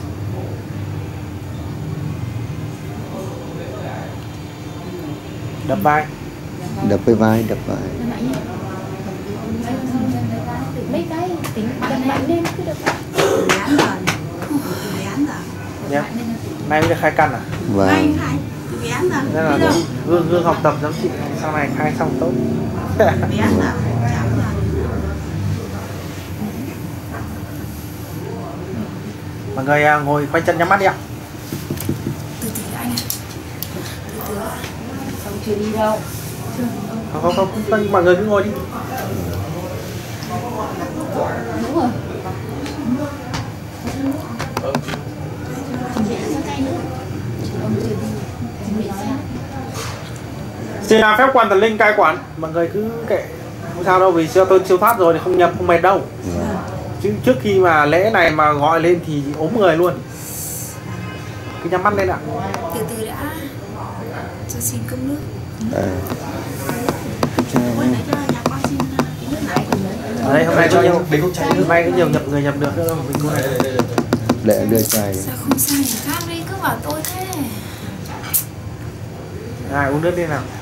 [SPEAKER 5] Đập vai.
[SPEAKER 7] Đập với vai, đập vai.
[SPEAKER 1] Mấy cái tính đập mạnh lên cứ đập mạnh.
[SPEAKER 6] Án rồi. Từ án rồi.
[SPEAKER 5] Nhá. Nay mới được khai căn à?
[SPEAKER 7] Vâng.
[SPEAKER 6] Hai, hai. Từ án rồi.
[SPEAKER 5] Nên là
[SPEAKER 6] Biết đâu.
[SPEAKER 5] gương gương học tập giám thị sau này khai xong tốt.
[SPEAKER 6] Từ án rồi. Cháu rồi.
[SPEAKER 5] Mọi người à, ngồi khoanh chân nhắm mắt đi ạ.
[SPEAKER 3] Từ từ đã anh ạ. Từ từ đã.
[SPEAKER 1] Xong chưa đi đâu.
[SPEAKER 5] Không không không, không, mọi người cứ ngồi đi.
[SPEAKER 1] Đúng rồi.
[SPEAKER 5] Xin phép quan thần linh cai quản, mọi người cứ kệ, không sao đâu, vì siêu tôi siêu thoát rồi thì không nhập không mệt đâu. Chứ trước khi mà lễ này mà gọi lên thì ốm người luôn. Cứ nhắm mắt lên ạ.
[SPEAKER 3] Từ từ đã. Cho xin cốc nước.
[SPEAKER 7] À.
[SPEAKER 6] Ôi, để cho nhà con xin cái nước này.
[SPEAKER 5] Ở đây hôm nay có nhiều, hôm nay có nhiều nhập người nhập được nữa đâu, mình cô này.
[SPEAKER 7] Để đưa chai.
[SPEAKER 3] Sao không sai người khác đi, cứ bảo tôi thế.
[SPEAKER 5] À, uống nước đi nào.